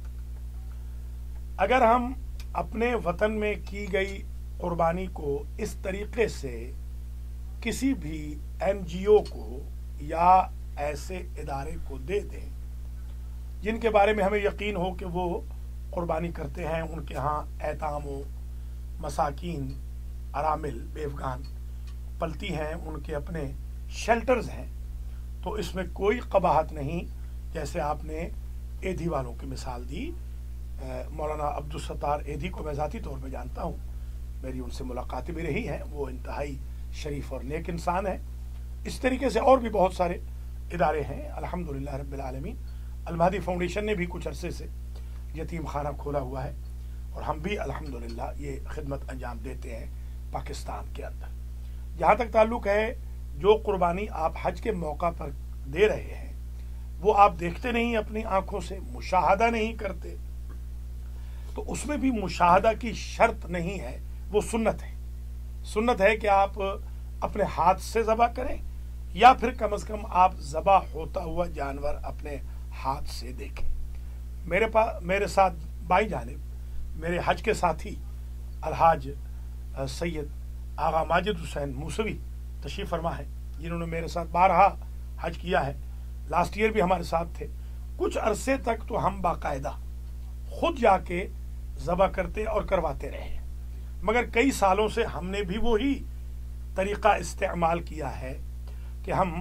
Speaker 2: اگر ہم اپنے وطن میں کی گئی قربانی کو اس طریقے سے کسی بھی این جی او کو یا ایسے ادارے کو دے دیں جن کے بارے میں ہمیں یقین ہو کہ وہ قربانی کرتے ہیں، ان کے ہاں ایتام و مساکین، ارامل، بیوگان پلتی ہیں، ان کے اپنے شیلٹرز ہیں، تو اس میں کوئی قباحت نہیں۔ جیسے آپ نے ایدھی والوں کی مثال دی، مولانا عبدالستار ایدھی کو میں ذاتی طور پہ جانتا ہوں، میری ان سے ملاقاتیں بھی رہی ہیں، وہ انتہائی شریف اور نیک انسان ہے۔ اس طریقے سے اور بھی بہت سارے ادارے ہیں، الحمدللہ رب العالمین۔ المہدی فاؤنڈیشن نے بھی کچھ عرصے سے یتیم خانہ کھولا ہوا ہے، اور ہم بھی الحمدللہ یہ خدمت انجام دیتے ہیں پاکستان کے اندر۔ جہاں تک تعلق ہے جو قربانی آپ حج کے موقع پر دے رہے ہیں وہ آپ دیکھتے نہیں اپنی آنکھوں سے، مشاہدہ نہیں کرتے، تو اس میں بھی مشاہدہ کی شرط نہیں ہے، وہ سنت ہے۔ سنت ہے کہ آپ اپنے ہاتھ سے ذبح کریں، یا پھر کم از کم آپ ذبح ہوتا ہوا جانور اپنے ہاتھ سے دیکھیں۔ میرے ساتھ بائی جانب میرے حج کے ساتھی الحاج سید آغا ماجد حسین موسوی तशरीफ़ फरमा है, जिन्होंने मेरे साथ बारहा हज किया है, लास्ट ईयर भी हमारे साथ थे। कुछ अरसे तक तो हम बाकायदा खुद जाके ज़बह करते और करवाते रहे, मगर कई सालों से हमने भी वही तरीक़ा इस्तेमाल किया है कि हम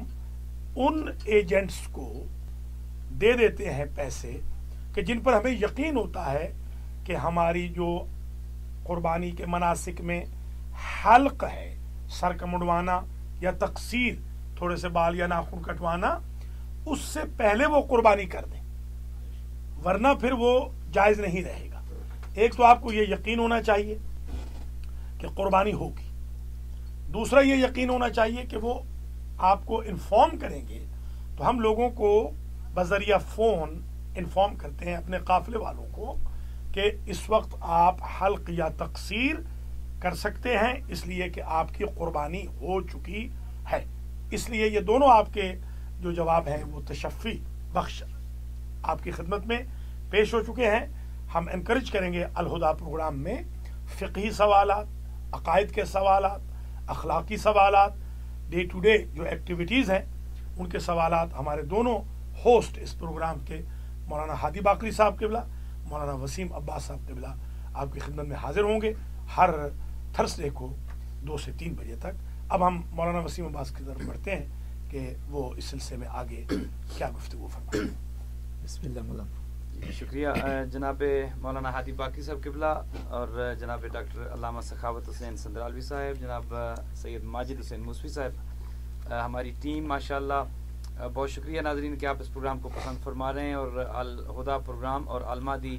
Speaker 2: उन एजेंट्स को दे देते हैं पैसे कि जिन पर हमें यकीन होता है कि हमारी जो कुर्बानी के मनासिक में हल्क है, सर का मुड़वाना या तकसीर, थोड़े से बाल या नाखून कटवाना, उससे पहले वो कुर्बानी कर दें, वरना फिर वो जायज़ नहीं रहेगा। एक तो आपको ये यकीन होना चाहिए कि कुर्बानी होगी, दूसरा ये यकीन होना चाहिए कि वो आपको इन्फॉर्म करेंगे। तो हम लोगों को बजरिया फ़ोन इन्फॉर्म करते हैं अपने काफ़िले वालों को कि इस वक्त आप हल्क या तकसीर कर सकते हैं, इसलिए कि आपकी कुर्बानी हो चुकी है। इसलिए ये दोनों आपके जो जवाब हैं वो तशफ़ी बख्श आपकी खिदमत में पेश हो चुके हैं। हम इनकरेज करेंगे अल हुदा प्रोग्राम में फ़िक़ही सवालात, अक़ायद के सवालात, अखलाकी सवालात, डे टू डे जो एक्टिविटीज़ हैं उनके सवालात हमारे दोनों होस्ट इस प्रोग्राम के मौलाना हादी बाकरी साहब क़िबला, मौलाना वसीम अब्बास साहब क़िबला आपकी खिदमत में हाजिर होंगे हर थर्सडे को 2 से 3 बजे तक। अब हम मौलाना वसीम अब्बास की तरफ बढ़ते हैं कि वो इस सिलसिले में आगे क्या गुफ्तगू फरमाएं।
Speaker 1: बिस्मिल्लाह मौलाना।
Speaker 4: शुक्रिया जनाब मौलाना हादी बाकी साहब क़िबला और जनाब डॉक्टर अल्लामा सखावत हुसैन संदरालवी साहब, जनाब सैयद माजिद हुसैन मूसवी साहब, हमारी टीम माशाल्लाह। बहुत शुक्रिया नाज़रीन कि आप इस प्रोग्राम को पसंद फरमा रहे हैं और अल हुदा प्रोग्राम और अलमादी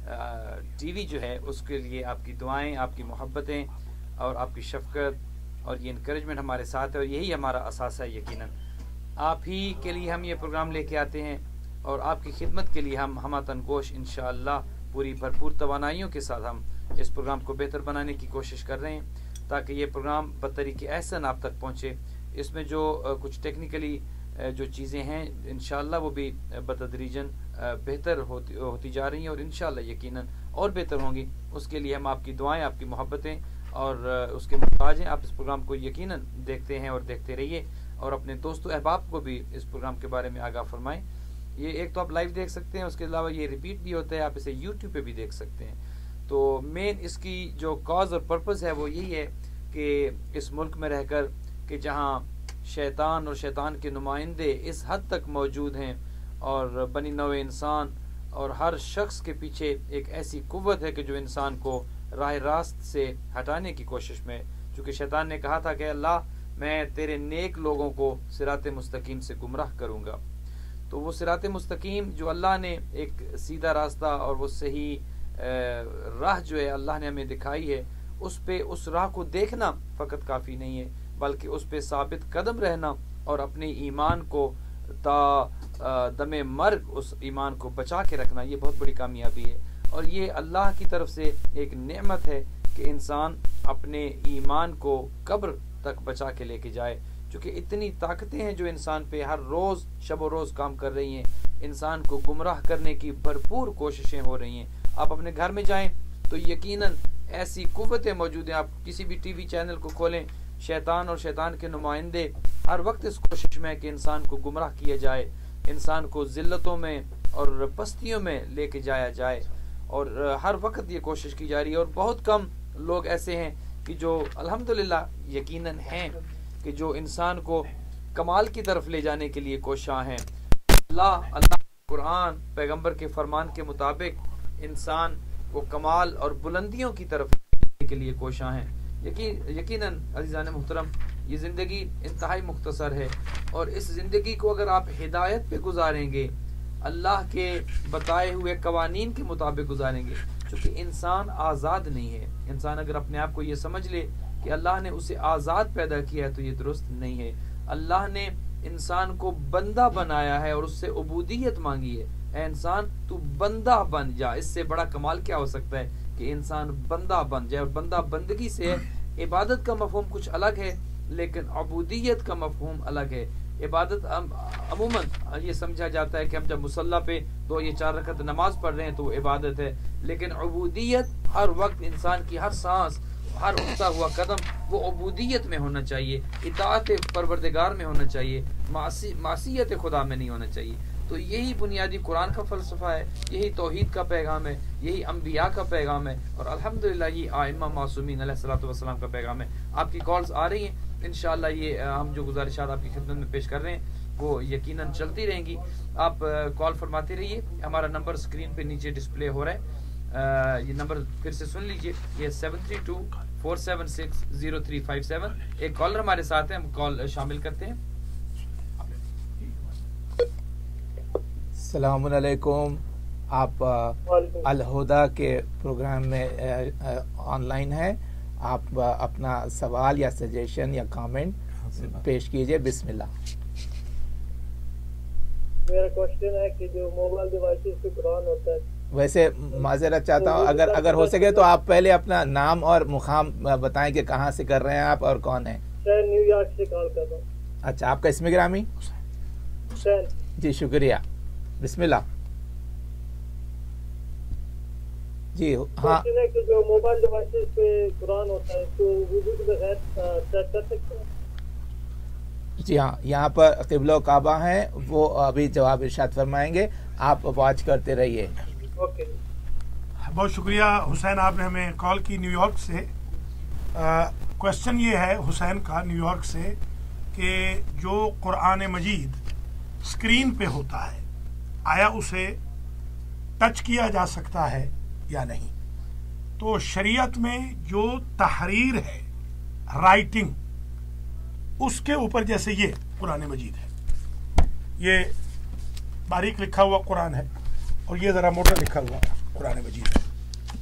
Speaker 4: टीवी जो है उसके लिए आपकी दुआएं, आपकी मोहब्बतें और आपकी शफ़क़त और ये इनकरेजमेंट हमारे साथ है और यही हमारा असास है। यकीनन आप ही के लिए हम ये प्रोग्राम लेके आते हैं और आपकी खिदमत के लिए हम तनकोश इंशाअल्लाह पूरी भरपूर तवानाइयों के साथ हम इस प्रोग्राम को बेहतर बनाने की कोशिश कर रहे हैं ताकि ये प्रोग्राम बतरीक़े एहसन आप तक पहुँचे। इसमें जो कुछ टेक्निकली जो चीज़ें हैं इंशाअल्लाह वो भी बतदरीजन बेहतर होती जा रही हैं और इंशाअल्लाह यकीनन और बेहतर होंगी। उसके लिए हम आपकी दुआएं, आपकी मोहब्बतें और उसके मुताज हैं। आप इस प्रोग्राम को यकीनन देखते हैं और देखते रहिए और अपने दोस्तों अहबाब को भी इस प्रोग्राम के बारे में आगाह फरमाएँ। ये एक तो आप लाइव देख सकते हैं, उसके अलावा ये रिपीट भी होता है, आप इसे यूट्यूब पे भी देख सकते हैं। तो मेन इसकी जो कॉज और पर्पस है वो यही है कि इस मुल्क में रहकर कि जहाँ शैतान और शैतान के नुमाइंदे इस हद तक मौजूद हैं और बनी नौ इंसान और हर शख्स के पीछे एक ऐसी कुव्वत है कि जो इंसान को राह रास्त से हटाने की कोशिश में, चूँकि शैतान ने कहा था कि अल्लाह मैं तेरे नेक लोगों को सिरात मुस्तकीम से गुमराह करूँगा, तो वो सिरात मुस्तकीम जो अल्लाह ने एक सीधा रास्ता और वो सही राह जो है अल्लाह ने हमें दिखाई है, उस राह को देखना फ़कत काफ़ी नहीं है बल्कि उस पे साबित कदम रहना और अपने ईमान को दमे मर्ग उस ईमान को बचा के रखना, ये बहुत बड़ी कामयाबी है। और ये अल्लाह की तरफ से एक नेमत है कि इंसान अपने ईमान को कब्र तक बचा के लेके जाए, क्योंकि इतनी ताकतें हैं जो इंसान पे हर रोज़ शब रोज़ काम कर रही हैं, इंसान को गुमराह करने की भरपूर कोशिशें हो रही हैं। आप अपने घर में जाएं तो यकीनन ऐसी कुव्वतें मौजूद हैं, आप किसी भी टीवी चैनल को खोलें, शैतान और शैतान के नुमाइंदे हर वक्त इस कोशिश में है कि इंसान को गुमराह किया जाए, इंसान को ज़िल्लतों में और पस्तियों में लेके जाया जाए, और हर वक्त ये कोशिश की जा रही है। और बहुत कम लोग ऐसे हैं कि जो अल्हम्दुलिल्लाह यकीनन हैं कि जो इंसान को कमाल की तरफ ले जाने के लिए कोशां हैं। अल्लाह कुरान पैगंबर के फरमान के मुताबिक इंसान को कमाल और बुलंदियों की तरफ ले के लिए कोशां हैं। यकीनन अज़ीज़ान मुहतरम, ये ज़िंदगी इंतहाई मुख्तसर है और इस ज़िंदगी को अगर आप हिदायत पे गुजारेंगे, अल्लाह के बताए हुए कवानीन के मुताबिक गुजारेंगे, क्योंकि इंसान आज़ाद नहीं है। इंसान अगर अपने आप को ये समझ ले कि अल्लाह ने उसे आज़ाद पैदा किया है तो ये दुरुस्त नहीं है। अल्लाह ने इंसान को बंदा बनाया है और उससे उबूदियत मांगी है, ऐ इंसान तू बंदा बन जा। इससे बड़ा कमाल क्या हो सकता है कि इंसान बंदा बन जाए। और बंदा बंदगी से इबादत का मफहूम कुछ अलग है, लेकिन उबूदियत का मफहूम अलग है। इबादत अमूमन ये समझा जाता है कि हम जब मुसल्ला पे 2 या 4 रकत नमाज पढ़ रहे हैं तो वो इबादत है, लेकिन उबूदियत हर वक्त इंसान की हर सांस ہر اٹھتا ہوا قدم وہ عبودیت میں ہونا چاہیے، اطاعت پروردگار میں ہونا چاہیے، معصیت خدا میں نہیں ہونا چاہیے. تو یہی بنیادی قرآن کا فلسفہ ہے، یہی توحید کا پیغام ہے، یہی انبیاء کا پیغام ہے، اور الحمدللہ یہ ائمہ معصومین علیہ الصلوۃ والسلام کا پیغام ہے. آپ کی کالز آ رہی ہیں، انشاءاللہ یہ ہم جو گزارشات آپ کی خدمت میں پیش کر رہے ہیں وہ یقیناً چلتی رہیں گی. آپ کال فرماتے رہیے. ہمارا نمبر اسکرین پہ نیچے ڈسپلے ہو رہا ہے، یہ نمبر پھر سے سن لیجئے، یہ 7324760357. ایک کالر ہمارے ساتھ ہیں، ہم کال شامل کرتے ہیں.
Speaker 1: السلام علیکم. آپ الہدا کے پروگرام میں آن لائن ہیں. آپ اپنا سوال یا سجیشن یا کامنٹ پیش کیجئے. بسم اللہ.
Speaker 3: میرا کوشچن ہے کہ جو موبائل ڈیوائسز پہ قرآن ہوتا ہے،
Speaker 1: ویسے معذرت چاہتا ہوں، اگر ہو سکے تو آپ پہلے اپنا نام اور مقام بتائیں کہ کہاں سے کر رہے ہیں آپ اور کون ہیں.
Speaker 3: میں نیو یارک سے کال کر رہا ہوں.
Speaker 1: اچھا، آپ کا اسم گرامی؟
Speaker 3: حسین.
Speaker 1: جی شکریہ. بسم اللہ. جی ہاں،
Speaker 3: کوشچن ہے کہ جو موبائل ڈیوائسز پہ قرآن ہوتا ہے تو وضو کے بغیر چیک کر سکتے ہیں؟
Speaker 1: جی ہاں، یہاں پر قبلہ و کعبہ ہیں، وہ ابھی جواب ارشاد فرمائیں گے. آپ واچ کرتے رہیے.
Speaker 3: اوکے.
Speaker 2: بہت شکریہ حسین، آپ نے ہمیں کال کی نیو یارک سے. کوشچن یہ ہے حسین کا نیو یارک سے کہ جو قرآن مجید اسکرین پہ ہوتا ہے آیا اسے ٹچ کیا جا سکتا ہے یا نہیں؟ تو شریعت میں جو تحریر ہے، رائٹنگ، اس کے اوپر جیسے یہ قرآن مجید ہے، یہ باریک لکھا ہوا قرآن ہے اور یہ ذرا موٹا لکھا ہوا قرآن مجید ہے.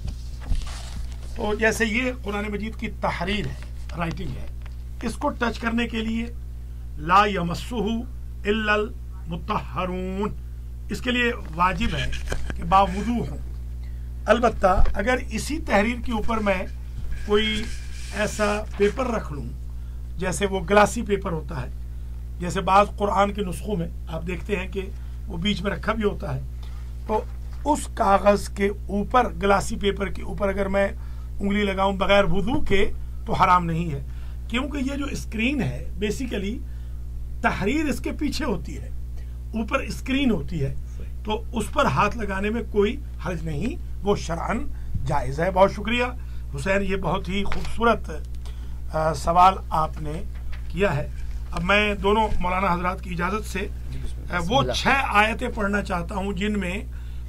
Speaker 2: تو جیسے یہ قرآن مجید کی تحریر ہے، رائٹنگ ہے، اس کو ٹچ کرنے کے لیے لا یمسہ الا المطہرون، اس کے لیے واجب ہے کہ باوضو ہوں. البتہ اگر اسی تحریر کے اوپر میں کوئی ایسا پیپر رکھ لوں، جیسے وہ گلاسی پیپر ہوتا ہے، جیسے بعض قرآن کے نسخوں میں آپ دیکھتے ہیں کہ وہ بیچ میں رکھا بھی ہوتا ہے، تو اس کاغذ کے اوپر، گلاسی پیپر کے اوپر اگر میں انگلی لگاؤں بغیر وضو کے تو حرام نہیں ہے، کیونکہ یہ جو اسکرین ہے بیسیکلی تحریر اس کے پیچھے ہوتی ہے، اوپر اسکرین ہوتی ہے، تو اس پر ہاتھ لگانے میں کوئی حرج نہیں، وہ شرعاً جائز ہے. بہت شکریہ حسین، یہ بہت ہی خوبصورت سوال آپ نے کیا ہے. اب میں دونوں مولانا حضرات کی اجازت سے وہ 6 آیتیں پڑھنا چاہتا ہوں جن میں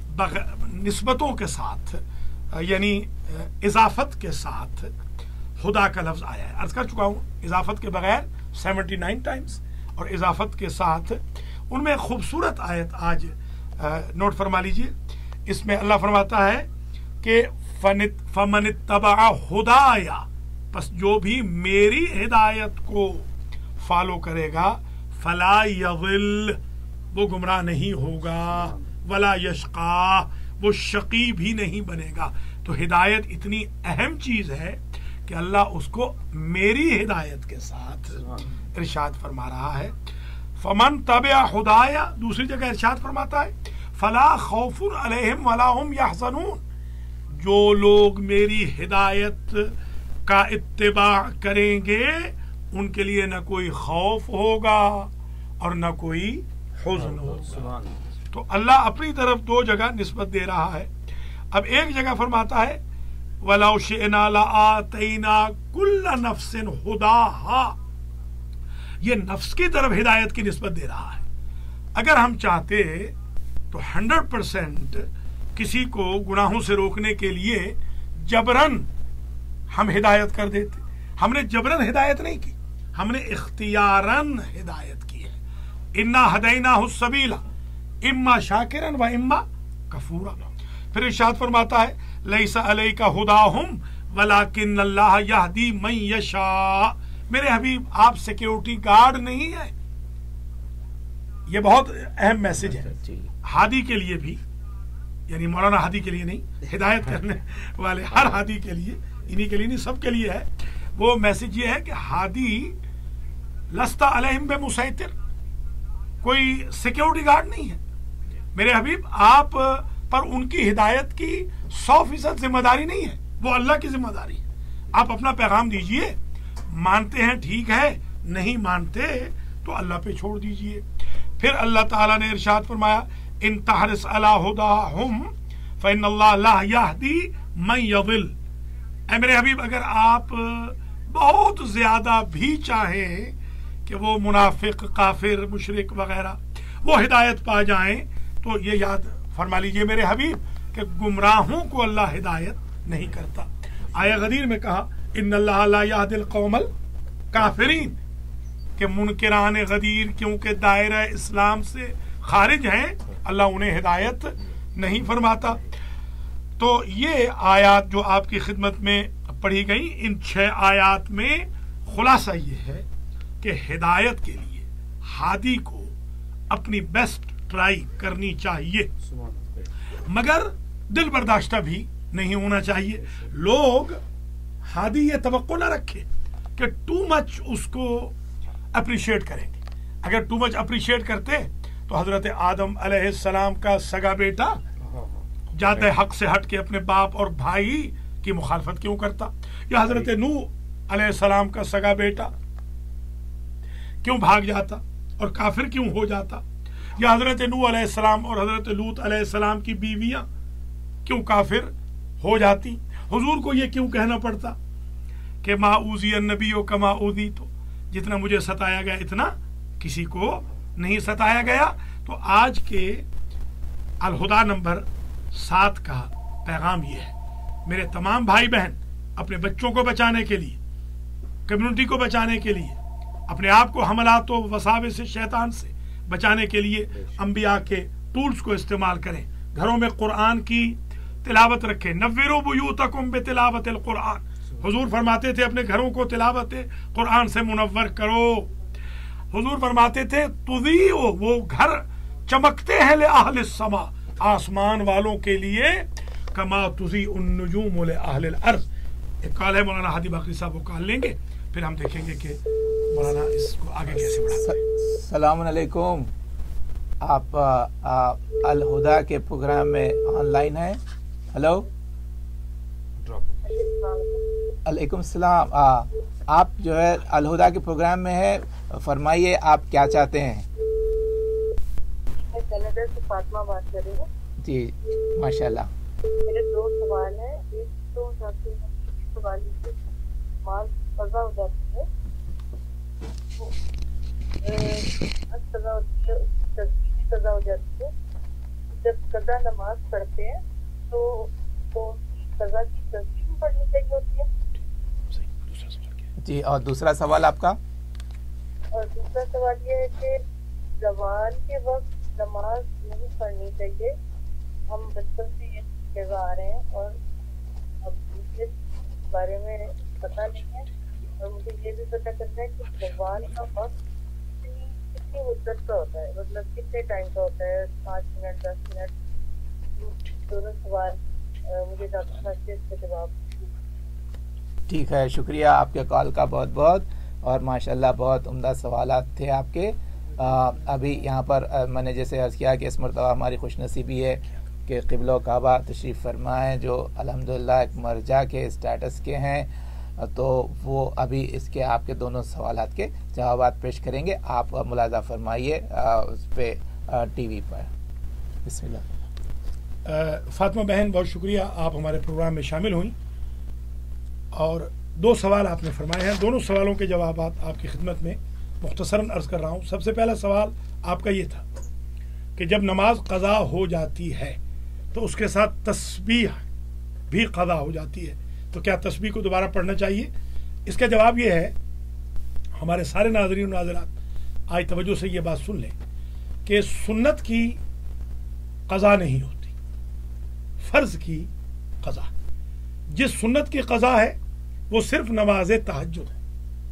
Speaker 2: نسبتوں کے ساتھ، یعنی اضافت کے ساتھ خدا کا لفظ آیا ہے. عرض کر چکا ہوں اضافت کے بغیر 79 ٹائمز اور اضافت کے ساتھ. ان میں خوبصورت آیت آج نوٹ فرما لیجئے. اس میں اللہ فرماتا ہے کہ فمن اتبع ہدایا، پس جو بھی میری ہدایت کو فالو کرے گا، فلا یضل، وہ گمراہ نہیں ہوگا، ولا یشقا، وہ شقی بھی نہیں بنے گا. تو ہدایت اتنی اہم چیز ہے کہ اللہ اس کو میری ہدایت کے ساتھ ارشاد فرما رہا ہے. فمن تبع ہدایا، دوسری جگہ ارشاد فرماتا ہے فلا خوف علیہم ولا هم یحزنون، جو لوگ میری ہدایت کا اتباع کریں گے ان کے لیے نہ کوئی خوف ہوگا اور نہ کوئی حزن ہوگا. تو اللہ اپنی طرف 2 جگہ نسبت دے رہا ہے. اب ایک جگہ فرماتا ہے وَلَوْ شِئْنَا لَآتَيْنَا كُلَّ نَفْسٍ هُدَاهَا، یہ نفس کی طرف ہدایت کی نسبت دے رہا ہے. اگر ہم چاہتے تو 100% کسی کو گناہوں سے روکنے کے لیے جبرن ہم ہدایت کر دیتے. ہم نے جبرن ہدایت نہیں کی، ہم نے اختیارن ہدایت کی ہے. انا ہدیناہ السبیل اما شاکرا و اما کفورا. پھر ارشاد فرماتا ہے لیس علیک ہداہم ولکن اللہ یہدی من یشاء. میرے حبیب آپ سیکیورٹی گارڈ نہیں ہے. یہ بہت اہم میسج ہے ہادی کے لیے بھی، یعنی مولانا ہادی کے لیے نہیں، ہدایت کرنے والے ہر ہادی کے لیے، انہی کے لیے نہیں، سب کے لیے ہے. وہ میسج یہ ہے کہ ہادی لست علیہم بمسیطر، کوئی سیکیورٹی گارڈ نہیں ہے. میرے حبیب آپ پر ان کی ہدایت کی 100% ذمہ داری نہیں ہے، وہ اللہ کی ذمہ داری ہے. आप अपना पैगाम दीजिए, मानते हैं ठीक है, नहीं मानते तो अल्लाह पे छोड़ दीजिए। फिर अल्लाह ताला ने इरशाद फरमाया, इन तहरिस अला हुदाहुम फइन्नल्लाह ला यहदी मन यदिल। ऐ मेरे हबीब, अगर आप बहुत ज्यादा भी चाहें कि वो मुनाफिक, काफिर, मुशरिक वगैरह वो हिदायत पा जाएं, तो ये याद फरमा लीजिए मेरे हबीब कि गुमराहों को अल्लाह हिदायत नहीं करता। आया गदीर में कहा, इन्नल्लाह ला यहदिल कौमल काफिरीन, कि मुनकिरान गदीर क्योंकि दायरा इस्लाम से खारिज हैं, अल्लाह उन्हें हिदायत नहीं फरमाता। तो ये आयत जो आपकी खिदमत में पढ़ी गई, इन 6 आयत में खुलासा ये है कि हिदायत के लिए हादी को अपनी बेस्ट ट्राई करनी चाहिए, मगर दिल बर्दाश्ता भी नहीं होना चाहिए। लोग हादी ये तवक्को ना रखे कि टू मच उसको अप्रिशिएट करेंगे। अगर टू मच अप्रिशिएट करते तो हजरत आदम अलैहिस्सलाम का सगा बेटा जाते हक से हट के अपने बाप और भाई की मुखालफत क्यों करता, या हजरत नूह अलैहिस्सलाम का सगा बेटा क्यों भाग जाता और काफिर क्यों हो जाता, या हजरत नूह अलैहिस्सलाम और हजरत लूत अलैहिस्सलाम की बीवियां क्यों काफिर हो जाती। हुजूर को ये क्यों कहना पड़ता कि मा उज़ी अन्नबियो कमा उज़ी, तो जितना मुझे सताया गया इतना किसी को नहीं सताया गया। तो आज के अल हुदा नंबर 7 का पैगाम ये है, मेरे तमाम भाई बहन अपने बच्चों को बचाने के लिए, कम्युनिटी को बचाने के लिए, अपने आप को हमलात व वसावे से, शैतान से बचाने के लिए अंबिया के टूल्स को इस्तेमाल करें। घरों में कुरान की तिलावत रखें। नव्विरू बुयूतकुम बितिलावतिल कुरान, हुजूर फरमाते थे अपने घरों को तिलावत कुरान से मुनव्वर करो। हुजूर फरमाते थे तुज़ीउ, वो घर चमकते हैं ले अहले समा, आसमान वालों के लिए, कमा तुज़ी उन नुजूम ले अहले अर्ज़। एक कॉल है मौलाना हादी बाकरी साहब, वो कॉल लेंगे, फिर हम देखेंगे कि मौलाना इसको आगे कैसे बढ़ाते हैं।
Speaker 1: सलाम अलैकुम, आप अल हुदा के प्रोग्राम में ऑनलाइन हैं। हेलो, अलैकुम सलाम। आप जो है अल हुदा के प्रोग्राम में है, फरमाइए आप क्या चाहते हैं।
Speaker 5: मैं कनाडा से फातिमा बात कर रही हूँ।
Speaker 1: जी माशाल्लाह।
Speaker 5: मेरे 2 सवाल हैं। एक तो सवाल माल सजा हो जाती है, सजा हो जाती है, जब कज़ा नमाज पढ़ते हैं तो कज़ा की तस्बीह पढ़नी चाहिए होती है।
Speaker 1: जी, और दूसरा सवाल आपका?
Speaker 5: और दूसरा सवाल ये है कि जवान के वक्त नमाज नहीं पढ़नी चाहिए। हम बचपन से ये कहते आ रहे हैं और अब मुझे इस बारे में पता नहीं है, और मुझे ये भी पता करना है कि जवान का वक्त कितनी मुद्दत का होता है, मतलब कितने टाइम का होता है, 5 मिनट 10 मिनट। दोनों सवाल मुझे डॉक्टर साहब से इसका जवाब।
Speaker 1: ठीक है, शुक्रिया आपके कॉल का बहुत बहुत, और माशाल्लाह बहुत उम्दा सवालात थे आपके। अभी यहाँ पर मैंने जैसे अर्ज़ किया कि इस मरतबा हमारी खुशनसीबी है कि क़िबला काबा तशरीफ़ फरमाएँ, जो अल्हम्दुलिल्लाह एक मरजा के स्टेटस के हैं, तो वो अभी इसके आपके दोनों सवालात के जवाबात पेश करेंगे। आप मुलाज़ा फरमाइए उस पर टीवी पर। बिस्मिल्लाह।
Speaker 2: फातिमा बहन, बहुत शुक्रिया, आप हमारे प्रोग्राम में शामिल हुई और 2 सवाल आपने फरमाए हैं। दोनों सवालों के जवाब आपकी खिदमत में मुख्तसरन अर्ज़ कर रहा हूँ। सबसे पहला सवाल आपका ये था कि जब नमाज क़ज़ा हो जाती है तो उसके साथ तस्बीह भी क़ज़ा हो जाती है, तो क्या तस्बीह को दोबारा पढ़ना चाहिए? इसका जवाब ये है, हमारे सारे नाज़रीन और नाज़रात आज तवज्जो से ये बात सुन लें कि सुन्नत की क़ज़ा नहीं होती, फ़र्ज़ की क़ज़ा। जिस सुन्नत की क़ज़ा है वो सिर्फ नमाज तहज्जुद है।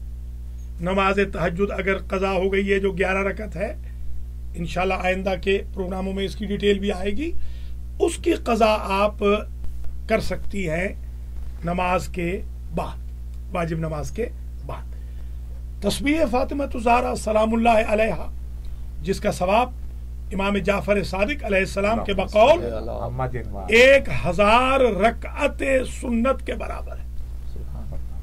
Speaker 2: नमाज तहज्जुद अगर क़ज़ा हो गई है, जो 11 रकत है, इंशाल्लाह आइंदा के प्रोग्रामों में इसकी डिटेल भी आएगी, उसकी क़ज़ा आप कर सकती हैं नमाज के बाद, वाजिब नमाज के बाद। तस्बीह फ़ातिमा ज़हरा सलामुल्लाह अलैहा, जिसका सवाब इमाम जाफर सादिक अलैहिस्सलाम के बकौल 1000 रकअत सुन्नत के बराबर है।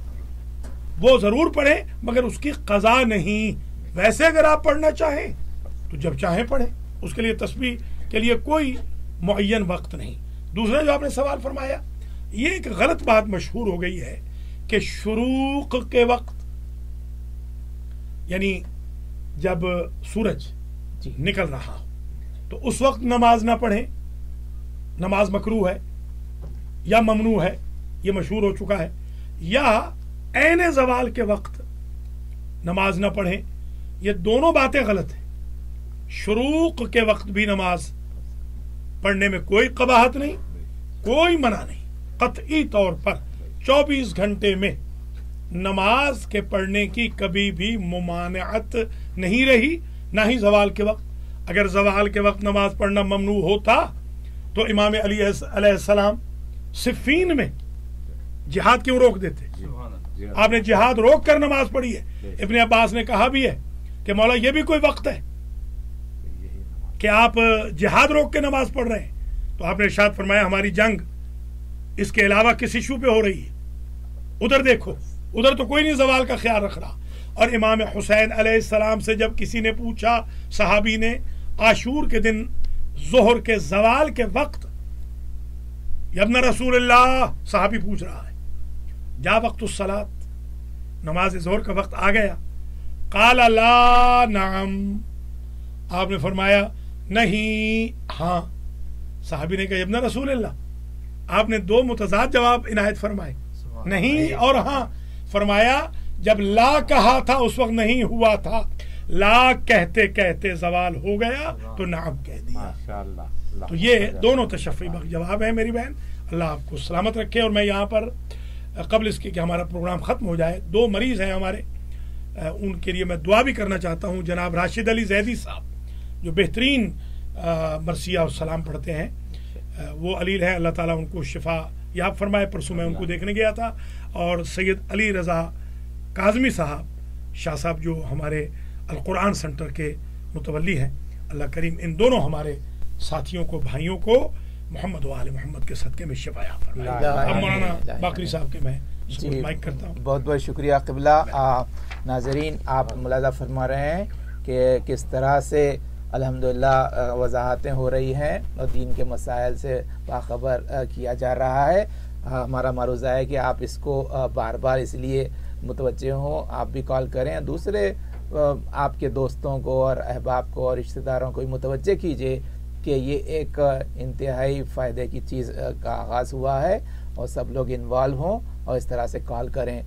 Speaker 2: وہ ضرور پڑھیں مگر اس کی قضا نہیں. ویسے اگر آپ پڑھنا چاہیں تو جب چاہیں پڑھیں, اس کے لیے تسبیح کے لیے کوئی معین وقت نہیں. دوسرا جو آپ نے سوال فرمایا, یہ ایک غلط بات مشہور ہو گئی ہے کہ شروق کے وقت یعنی جب سورج نکل رہا ہو تو اس وقت نماز نہ پڑھیں, نماز مکروہ ہے یا ممنوع ہے, یہ مشہور ہو چکا ہے. یا عین زوال کے وقت نماز نہ پڑھیں, یہ دونوں باتیں غلط ہیں. شروق کے وقت بھی نماز پڑھنے میں کوئی قباحت نہیں, کوئی منع نہیں. قطعی طور پر 24 گھنٹے میں نماز کے پڑھنے کی کبھی بھی ممانعت نہیں رہی, نہ ہی زوال کے وقت. اگر زوال کے وقت نماز پڑھنا ممنوع ہوتا تو امام علی علیہ السلام صفین میں جہاد کیوں روک دیتے؟ آپ نے جہاد روک کر نماز پڑھی ہے. ابن عباس نے کہا بھی ہے کہ مولا یہ بھی کوئی وقت ہے کہ آپ جہاد روک کے نماز پڑھ رہے ہیں. تو آپ نے ارشاد فرمایا ہماری جنگ اس کے علاوہ کس ایشو پہ ہو رہی ہے, ادھر دیکھو, ادھر تو کوئی نہیں زوال کا خیال رکھ رہا. اور امام حسین علیہ السلام سے جب کسی نے پوچھا, صحابی نے, عاشور کے دن ظہر کے زوال کے وقت, یا ابن رسول اللہ, صحابی پوچھ رہا ہے, جا وقت الصلاۃ, نماز ظہر کا وقت آ گیا. قال لا نعم, آپ نے فرمایا نہیں ہاں. صحابی نے کہا ابن رسول اللہ, آپ نے دو متضاد جواب عنایت فرمائے, نہیں اور ہاں. فرمایا جب لا کہا تھا اس وقت نہیں ہوا تھا, لا کہتے کہتے زوال ہو گیا تو نعم کہہ دیا. تو یہ دونوں تشفی بخش جواب ہے میری بہن. اللہ آپ کو سلامت رکھے. اور میں یہاں پر قبل اس کے کہ ہمارا پروگرام ختم ہو جائے, 2 مریض ہیں ہمارے, ان کے لیے میں دعا بھی کرنا چاہتا ہوں. جناب راشد علی زیدی صاحب جو بہترین مرثیہ و سلام پڑھتے ہیں, وہ علیل ہیں, اللہ تعالیٰ ان کو شفا یاب فرمائے. پرسوں میں ان کو دیکھنے گیا تھا. اور سید علی رضا کاظمی صاحب, شاہ صاحب جو ہمارے القرآن سینٹر کے متولی ہیں, اللہ کریم ان دونوں ہمارے ساتھیوں کو, بھائیوں کو محمد و آل محمد کے صدقے میں شفا یاب فرمائے. اب مولانا باقری صاحب کے میں مائک کرتا ہوں.
Speaker 1: بہت بہت شکریہ قبلہ. ناظرین, آپ ملاحظہ فرما رہے ہیں کہ کس طرح سے الحمدللہ وضاحتیں ہو رہی ہیں اور دین کے مسائل سے باخبر کیا جا رہا ہے. ہمارا معروضہ ہے کہ آپ اس کو بار بار اس لیے متوجہ ہوں, آپ بھی کال کریں, دوسرے آپ کے دوستوں کو اور احباب کو اور رشتہ داروں کو بھی متوجہ کیجئے کہ یہ ایک انتہائی فائدے کی چیز کا آغاز ہوا ہے اور سب لوگ انوالو ہوں اور اس طرح سے کال کریں.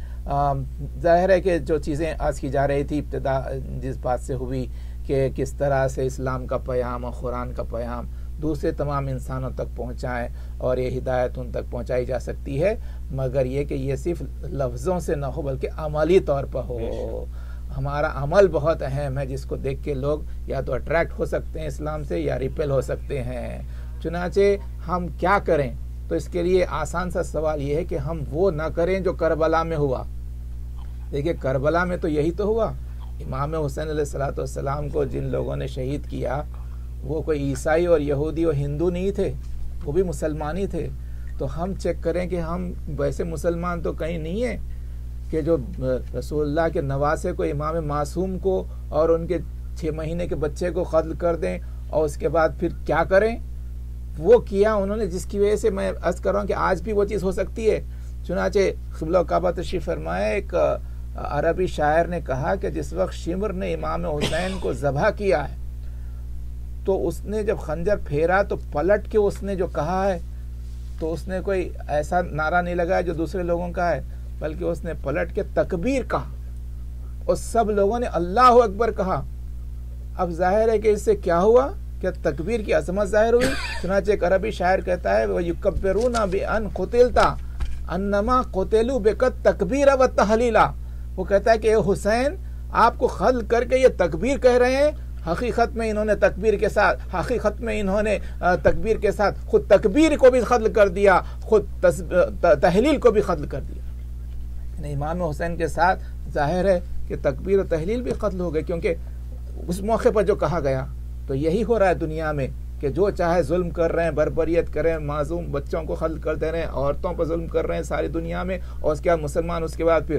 Speaker 1: ظاہر ہے کہ جو چیزیں آج کی جا رہی تھی, ابتدا جس بات سے ہوئی کہ کس طرح سے اسلام کا پیام اور قرآن کا پیام دوسرے تمام انسانوں تک پہنچائیں اور یہ ہدایت ان تک پہنچائی جا سکتی ہے, مگر یہ کہ یہ صرف لفظوں سے نہ ہو بلکہ عملی طور پر ہو. ہمارا عمل بہت اہم ہے جس کو دیکھ کے لوگ یا تو اٹریکٹ ہو سکتے ہیں اسلام سے یا ریپل ہو سکتے ہیں. چنانچہ ہم کیا کریں؟ تو اس کے لیے آسان سا سوال یہ ہے کہ ہم وہ نہ کریں جو کربلا میں ہوا. دیکھیے کربلا میں تو یہی تو ہوا, امام حسین علیہ السلام کو جن لوگوں نے شہید کیا وہ کوئی عیسائی اور یہودی اور ہندو نہیں تھے, وہ بھی مسلمان ہی تھے. تو ہم چیک کریں کہ ہم ویسے مسلمان تو کہیں نہیں ہیں کہ جو رسول اللہ کے نواسے کو, امام معصوم کو اور ان کے 6 مہینے کے بچے کو قتل کر دیں اور اس کے بعد پھر کیا کریں. وہ کیا انہوں نے جس کی وجہ سے میں عرض کر رہا ہوں کہ آج بھی وہ چیز ہو سکتی ہے. چنانچہ قبلہ کعبہ تشریف فرمائے, ایک عربی شاعر نے کہا کہ جس وقت شمر نے امام حسین کو ذبح کیا ہے تو اس نے جب خنجر پھیرا تو پلٹ کے اس نے جو کہا ہے تو اس نے کوئی ایسا نعرہ نہیں لگایا جو دوسرے لوگوں کا ہے, بلکہ اس نے پلٹ کے تکبیر کہا اور سب لوگوں نے اللہ اکبر کہا. اب ظاہر ہے کہ اس سے کیا ہوا کہ تکبیر کی عظمت ظاہر ہوئی. چنانچہ ایک عربی شاعر کہتا ہے وَيُكَبِّرُونَ بِأَنْ قُتِلْتَ أَنَّمَا قُتِلُوا بِكَ التَّكْبِيرَ وَالتَّهْلِيلَ. وہ کہتا ہے کہ اے حسین, آپ کو قتل کر کے یہ تکبیر کہہ رہے ہیں, حقیقت میں انہوں نے تکبیر کے ساتھ خود تکبیر کو بھی قتل کر دیا, خود تحلیل کو بھی قتل کر دیا. امام حسین کے ساتھ ظاہر ہے کہ تکبیر و تحلیل بھی قتل ہو گئے, کیونکہ اس موقع پر جو کہا گیا. تو یہی ہو رہا ہے دنیا میں کہ جو چاہے ظلم کر رہے ہیں, بربریت کر رہے ہیں, معصوم بچوں کو قتل کر دے رہے ہیں, عورتوں پر ظلم کر رہے ہیں ساری دنیا میں, اور اس کے بعد مسلمان اس کے بعد پھر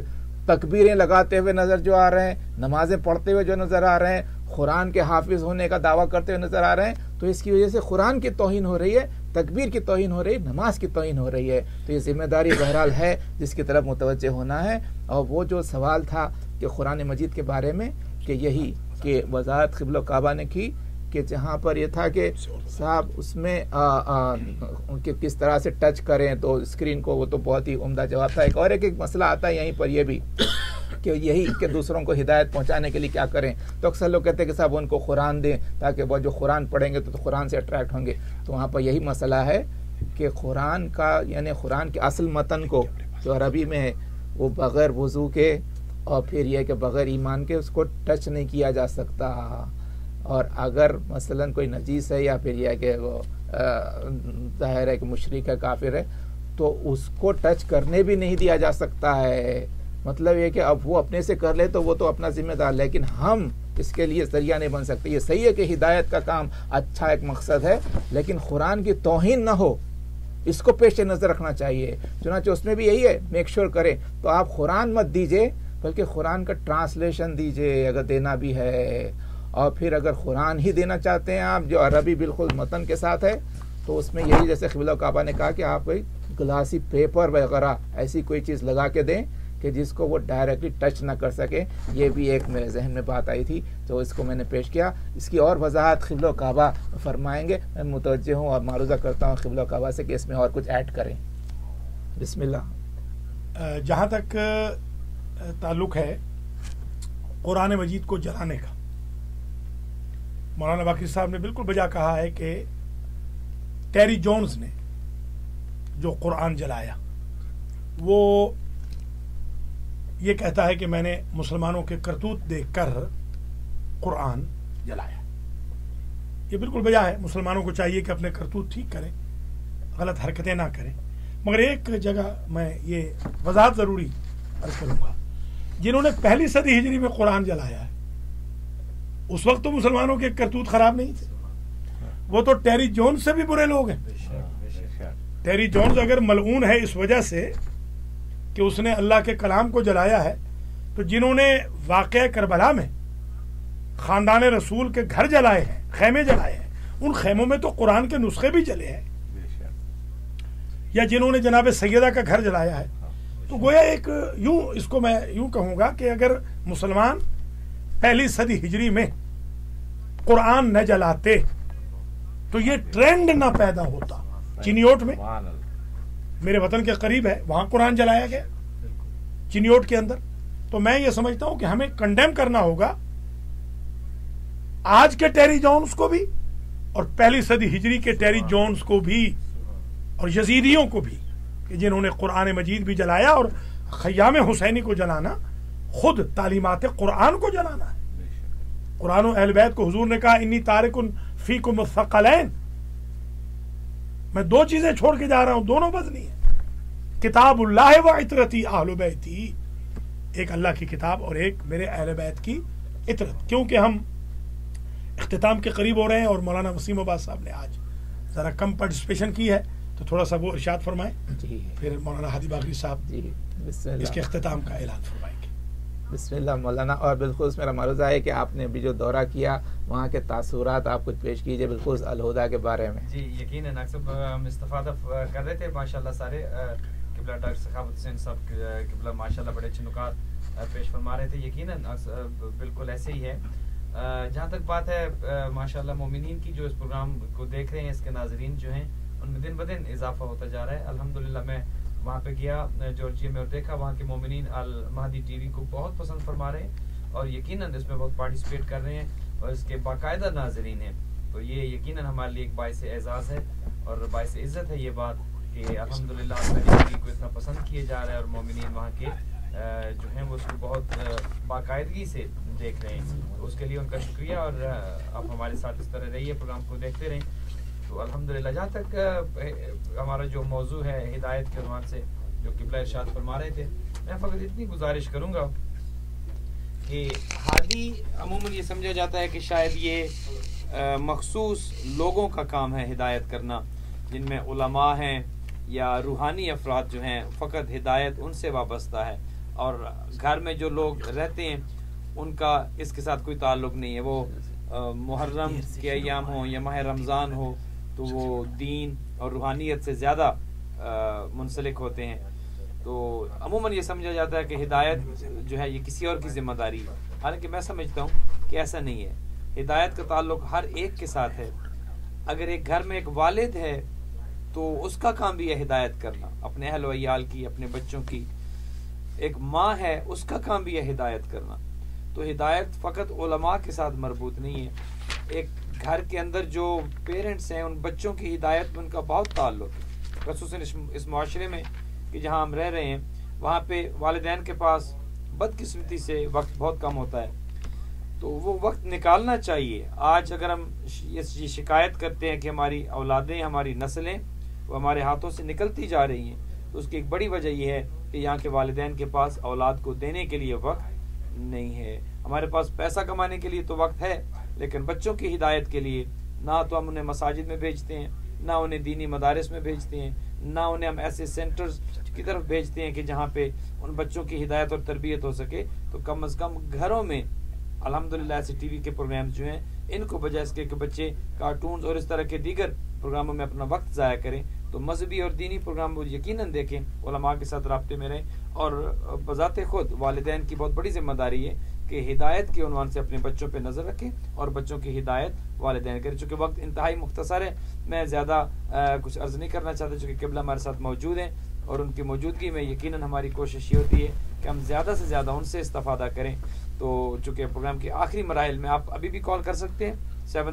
Speaker 1: تکبیریں لگاتے ہوئے نظر جو آ رہے ہیں، نمازیں پڑھتے ہوئے جو نظر آ رہے ہیں، قرآن کے حافظ ہونے کا دعویٰ کرتے ہوئے نظر آ رہے ہیں، تو اس کی وجہ سے قرآن کی توہین ہو رہی ہے، تکبیر کی توہین ہو رہی ہے، نماز کی توہین ہو رہی ہے. تو یہ ذمہ داری بہرحال ہے جس کی طرف متوجہ ہونا ہے. اور وہ جو سوال تھا کہ قرآن مجید کے بارے میں، کہ یہی کہ وضاحت قبلہ کعبہ نے کی کہ جہاں پر یہ تھا کہ صاحب اس میں کہ کس طرح سے ٹچ کریں تو اسکرین کو، وہ تو بہت ہی عمدہ جواب تھا. ایک مسئلہ آتا ہے یہیں پر یہ بھی کہ یہی کہ دوسروں کو ہدایت پہنچانے کے لیے کیا کریں. تو اکثر لوگ کہتے ہیں کہ صاحب ان کو قرآن دیں تاکہ وہ جو قرآن پڑھیں گے تو قرآن سے اٹریکٹ ہوں گے. تو وہاں پر یہی مسئلہ ہے کہ قرآن کا یعنی قرآن کے اصل متن کو جو عربی میں ہے وہ بغیر وضو کے اور پھر یہ کہ بغیر ایمان کے اس کو ٹچ نہیں کیا جا سکتا. اور اگر مثلا کوئی نجیس ہے یا پھر یہ کہ وہ ظاہر ہے کہ مشرک ہے، کافر ہے، تو اس کو ٹچ کرنے بھی نہیں دیا جا سکتا ہے. مطلب یہ کہ اب وہ اپنے سے کر لے تو وہ تو اپنا ذمہ دار، لیکن ہم اس کے لیے ذریعہ نہیں بن سکتے. یہ صحیح ہے کہ ہدایت کا کام اچھا ایک مقصد ہے، لیکن قرآن کی توہین نہ ہو اس کو پیش نظر رکھنا چاہیے. چنانچہ اس میں بھی یہی ہے، میک شور کریں تو آپ قرآن مت دیجئے بلکہ قرآن کا ٹرانسلیشن دیجئے اگر دینا بھی ہے. اور پھر اگر قرآن ہی دینا چاہتے ہیں آپ جو عربی بالکل متن کے ساتھ ہے، تو اس میں یہی جیسے قبلہ کعبہ نے کہا کہ آپ کوئی گلاسی پیپر وغیرہ ایسی کوئی چیز لگا کے دیں کہ جس کو وہ ڈائریکٹلی ٹچ نہ کر سکے. یہ بھی ایک میرے ذہن میں بات آئی تھی تو اس کو میں نے پیش کیا. اس کی اور وضاحت قبلہ کعبہ فرمائیں گے. میں متوجہ ہوں اور معروضہ کرتا ہوں قبلہ کعبہ سے کہ اس میں اور کچھ ایڈ کریں. بسم اللہ.
Speaker 2: جہاں تک تعلق ہے قرآن مجید کو جلانے کا، مولانا باقری صاحب نے بالکل بجا کہا ہے کہ ٹیری جونز نے جو قرآن جلایا وہ یہ کہتا ہے کہ میں نے مسلمانوں کے کرتوت دیکھ کر قرآن جلایا. یہ بالکل بجا ہے. مسلمانوں کو چاہیے کہ اپنے کرتوت ٹھیک کریں، غلط حرکتیں نہ کریں. مگر ایک جگہ میں یہ وضاحت ضروری عرض کروں گا، جنہوں نے پہلی صدی ہجری میں قرآن جلایا ہے اس وقت تو مسلمانوں کے کرتوت خراب نہیں تھے. وہ تو ٹیری جونز سے بھی برے لوگ ہیں. ٹیری جونز اگر ملعون ہے اس وجہ سے کہ اس نے اللہ کے کلام کو جلایا ہے، تو جنہوں نے واقعہ کربلا میں خاندان رسول کے گھر جلائے ہیں، خیمے جلائے ہیں، ان خیموں میں تو قرآن کے نسخے بھی جلے ہیں. یا جنہوں نے جناب سیدہ کا گھر جلایا ہے، تو گویا ایک یوں اس کو میں یوں کہوں گا کہ اگر مسلمان پہلی صدی ہجری میں قرآن نہ جلاتے تو یہ ٹرینڈ نہ پیدا ہوتا. چنیوٹ میں میرے وطن کے قریب ہے، وہاں قرآن جلایا گیا چنیوٹ کے اندر. تو میں یہ سمجھتا ہوں کہ ہمیں کنڈیم کرنا ہوگا آج کے ٹیری جونز کو بھی اور پہلی صدی ہجری کے ٹیری جونز کو بھی اور یزیدیوں کو بھی کہ جنہوں نے قرآن مجید بھی جلایا. اور خیام حسینی کو جلانا خود تعلیمات قرآن کو جلانا ہے. قرآن و اہل بیت کو حضور نے کہا انی تارکن فیکم الثقلین، میں دو چیزیں چھوڑ کے جا رہا ہوں، دونوں بدنی ہیں، کتاب اللہ و عطرتی اہل بیتی، ایک اللہ کی کتاب اور ایک میرے اہل بیت کی عطرت. کیونکہ ہم اختتام کے قریب ہو رہے ہیں اور مولانا وسیم عباس صاحب نے آج ذرا کم پارٹیسپیشن کی ہے تو تھوڑا سا وہ ارشاد فرمائیں.
Speaker 1: جی
Speaker 2: پھر مولانا ہادی باقری صاحب
Speaker 1: جی بسم اللہ.
Speaker 2: اس کے اختتام کا اعلان فرمائیں گے.
Speaker 1: بسم اللہ مولانا. اور بالخصوص میرا معروضہ ہے کہ آپ نے بھی جو دورہ کیا وہاں کے تاثرات آپ کچھ پیش کیجئے بالخصوص الہدیٰ کے بارے میں.
Speaker 4: جی یقیناً اکثر ہم استفادہ کر رہے تھے ماشاءاللہ سارے. قبلہ ڈاکٹر سخاوت حسین صاحب قبلہ ماشاءاللہ بڑے اچھے نکات پیش فرما رہے تھے. یقیناً بالکل ایسے ہی ہے. جہاں تک بات ہے ماشاءاللہ مومنین کی جو اس پروگرام کو دیکھ رہے ہیں، اس کے ناظرین جو ہیں ان میں دن بدن اضافہ ہوتا جا رہا ہے. الحمدللہ میں وہاں پہ گیا جارجیا میں اور دیکھا وہاں کے مومنین المہدی ٹی وی کو بہت پسند فرما رہے ہیں اور یقیناً اس میں بہت پارٹیسپیٹ کر رہے ہیں اور اس کے باقاعدہ ناظرین ہیں. تو یہ یقیناً ہمارے لیے ایک باعث اعزاز ہے اور باعث عزت ہے یہ بات کہ الحمدللہ المہدی ٹی وی کو اتنا پسند کیا جا رہا ہے اور مومنین وہاں کے جو ہیں وہ اس کو بہت باقاعدگی سے دیکھ رہے ہیں. تو اس کے لیے ان کا شکریہ اور آپ ہمارے ساتھ اس طرح رہیے، پروگرام کو دیکھتے رہیں. تو الحمدللہ جہاں تک ہمارا جو موضوع ہے ہدایت کے عنوان سے جو قبلہ ارشاد فرما رہے تھے، میں فقط اتنی گزارش کروں گا کہ ہادی عموماً یہ سمجھا جاتا ہے کہ شاید یہ مخصوص لوگوں کا کام ہے ہدایت کرنا، جن میں علماء ہیں یا روحانی افراد جو ہیں، فقط ہدایت ان سے وابستہ ہے اور گھر میں جو لوگ رہتے ہیں ان کا اس کے ساتھ کوئی تعلق نہیں ہے. وہ محرم کے ایام ہوں یا ماہ رمضان ہو تو وہ دین اور روحانیت سے زیادہ منسلک ہوتے ہیں. تو عموماً یہ سمجھا جاتا ہے کہ ہدایت جو ہے یہ کسی اور کی ذمہ داری ہے، حالانکہ میں سمجھتا ہوں کہ ایسا نہیں ہے. ہدایت کا تعلق ہر ایک کے ساتھ ہے. اگر ایک گھر میں ایک والد ہے تو اس کا کام بھی ہے ہدایت کرنا اپنے اہل و عیال کی، اپنے بچوں کی. ایک ماں ہے اس کا کام بھی ہے ہدایت کرنا. تو ہدایت فقط علماء کے ساتھ مربوط نہیں ہے. ایک گھر کے اندر جو پیرنٹس ہیں ان بچوں کی ہدایت میں ان کا بہت تعلق ہے، خصوصاً اس معاشرے میں کہ جہاں ہم رہ رہے ہیں وہاں پہ والدین کے پاس بدقسمتی سے وقت بہت کم ہوتا ہے. تو وہ وقت نکالنا چاہیے. آج اگر ہم یہ شکایت کرتے ہیں کہ ہماری اولادیں، ہماری نسلیں وہ ہمارے ہاتھوں سے نکلتی جا رہی ہیں، تو اس کی ایک بڑی وجہ یہ ہے کہ یہاں کے والدین کے پاس اولاد کو دینے کے لیے وقت نہیں ہے. ہمارے پاس پیسہ کمانے کے لیے تو وقت ہے، لیکن بچوں کی ہدایت کے لیے نہ تو ہم انہیں مساجد میں بھیجتے ہیں، نہ انہیں دینی مدارس میں بھیجتے ہیں، نہ انہیں ہم ایسے سینٹرز کی طرف بھیجتے ہیں کہ جہاں پہ ان بچوں کی ہدایت اور تربیت ہو سکے. تو کم از کم گھروں میں الحمدللہ ایسے ٹی وی کے پروگرامز جو ہیں ان کو بجائے اس کے کہ بچے کارٹونز اور اس طرح کے دیگر پروگراموں میں اپنا وقت ضائع کریں تو مذہبی اور دینی پروگرام وہ یقیناً دیکھیں، علماء کے ساتھ رابطے میں رہیں. اور بذات خود والدین کی بہت بڑی ذمہ داری ہے کہ ہدایت کے عنوان سے اپنے بچوں پہ نظر رکھیں اور بچوں کی ہدایت والدین کریں. چونکہ وقت انتہائی مختصر ہے، میں زیادہ کچھ عرض نہیں کرنا چاہتا چونکہ قبلہ ہمارے ساتھ موجود ہیں اور ان کی موجودگی میں یقیناً ہماری کوشش یہ ہوتی ہے کہ ہم زیادہ سے زیادہ ان سے استفادہ کریں. تو چونکہ پروگرام کے آخری مراحل میں آپ ابھی بھی کال کر سکتے ہیں.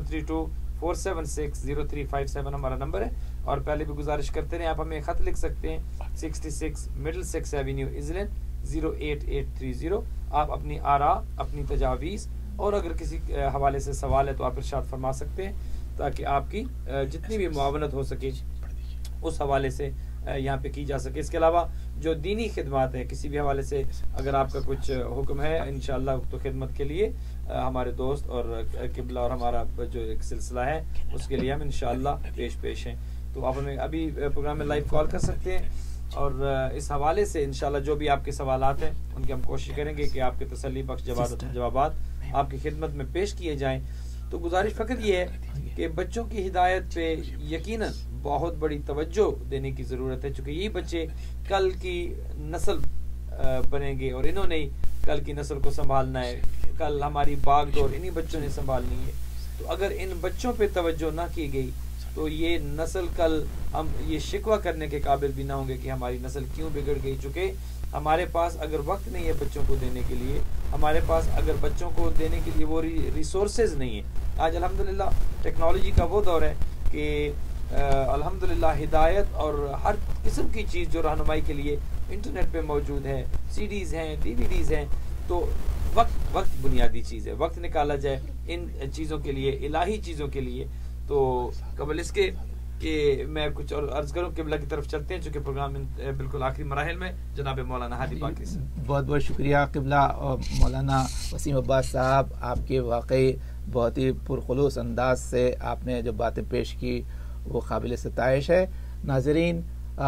Speaker 4: 7324760357 ہمارا نمبر ہے. اور پہلے بھی گزارش کرتے رہے، آپ ہمیں خط لکھ سکتے ہیں 66 مڈل 6 ایونیو ایزلین 08830. آپ اپنی آراء، اپنی تجاویز اور اگر کسی حوالے سے سوال ہے تو آپ ارشاد فرما سکتے ہیں تاکہ آپ کی جتنی بھی معاونت ہو سکے اس حوالے سے یہاں پہ کی جا سکے. اس کے علاوہ جو دینی خدمات ہیں کسی بھی حوالے سے اگر آپ کا کچھ حکم ہے انشاءاللہ تو خدمت کے لیے ہمارے دوست اور قبلہ اور ہمارا جو ایک سلسلہ ہے اس کے لیے ہم انشاءاللہ پیش ہیں. تو آپ ہمیں ابھی پروگرام میں لائیو کال کر سکتے ہیں اور اس حوالے سے انشاءاللہ جو بھی آپ کے سوالات ہیں ان کی ہم کوشش کریں گے کہ آپ کے تسلی بخش جوابات آپ کی خدمت میں پیش کیے جائیں. تو گزارش فقط یہ ہے کہ بچوں کی ہدایت پہ یقیناً بہت بڑی توجہ دینے کی ضرورت ہے، چونکہ یہی بچے کل کی نسل بنیں گے اور انہوں نے کل کی نسل کو سنبھالنا ہے. کل ہماری باغ دور انہی بچوں نے سنبھالنی ہے. تو اگر ان بچوں پہ توجہ نہ کی گئی تو یہ نسل کل ہم یہ شکوہ کرنے کے قابل بھی نہ ہوں گے کہ ہماری نسل کیوں بگڑ گئی. چونکہ ہمارے پاس اگر وقت نہیں ہے بچوں کو دینے کے لیے، ہمارے پاس اگر بچوں کو دینے کے لیے وہ ریسورسز نہیں ہیں. آج الحمدللہ ٹیکنالوجی کا وہ دور ہے کہ الحمدللہ ہدایت اور ہر قسم کی چیز جو رہنمائی کے لیے انٹرنیٹ پہ موجود ہے، سی ڈیز ہیں، ڈی وی ڈیز ہیں. تو وقت بنیادی چیز ہے، وقت نکالا جائے ان چیزوں کے لیے، الہی چیزوں کے لیے. تو قبل اس کے کہ میں کچھ اور عرض کروں قبلہ کی طرف چلتے ہیں چونکہ پروگرام بالکل آخری مراحل میں. جناب مولانا ہادی باقری صاحب،
Speaker 1: بہت بہت شکریہ قبلہ اور مولانا وسیم عباس صاحب. آپ کے واقعی بہت ہی پرخلوص انداز سے آپ نے جو باتیں پیش کی وہ قابل ستائش ہے. ناظرین،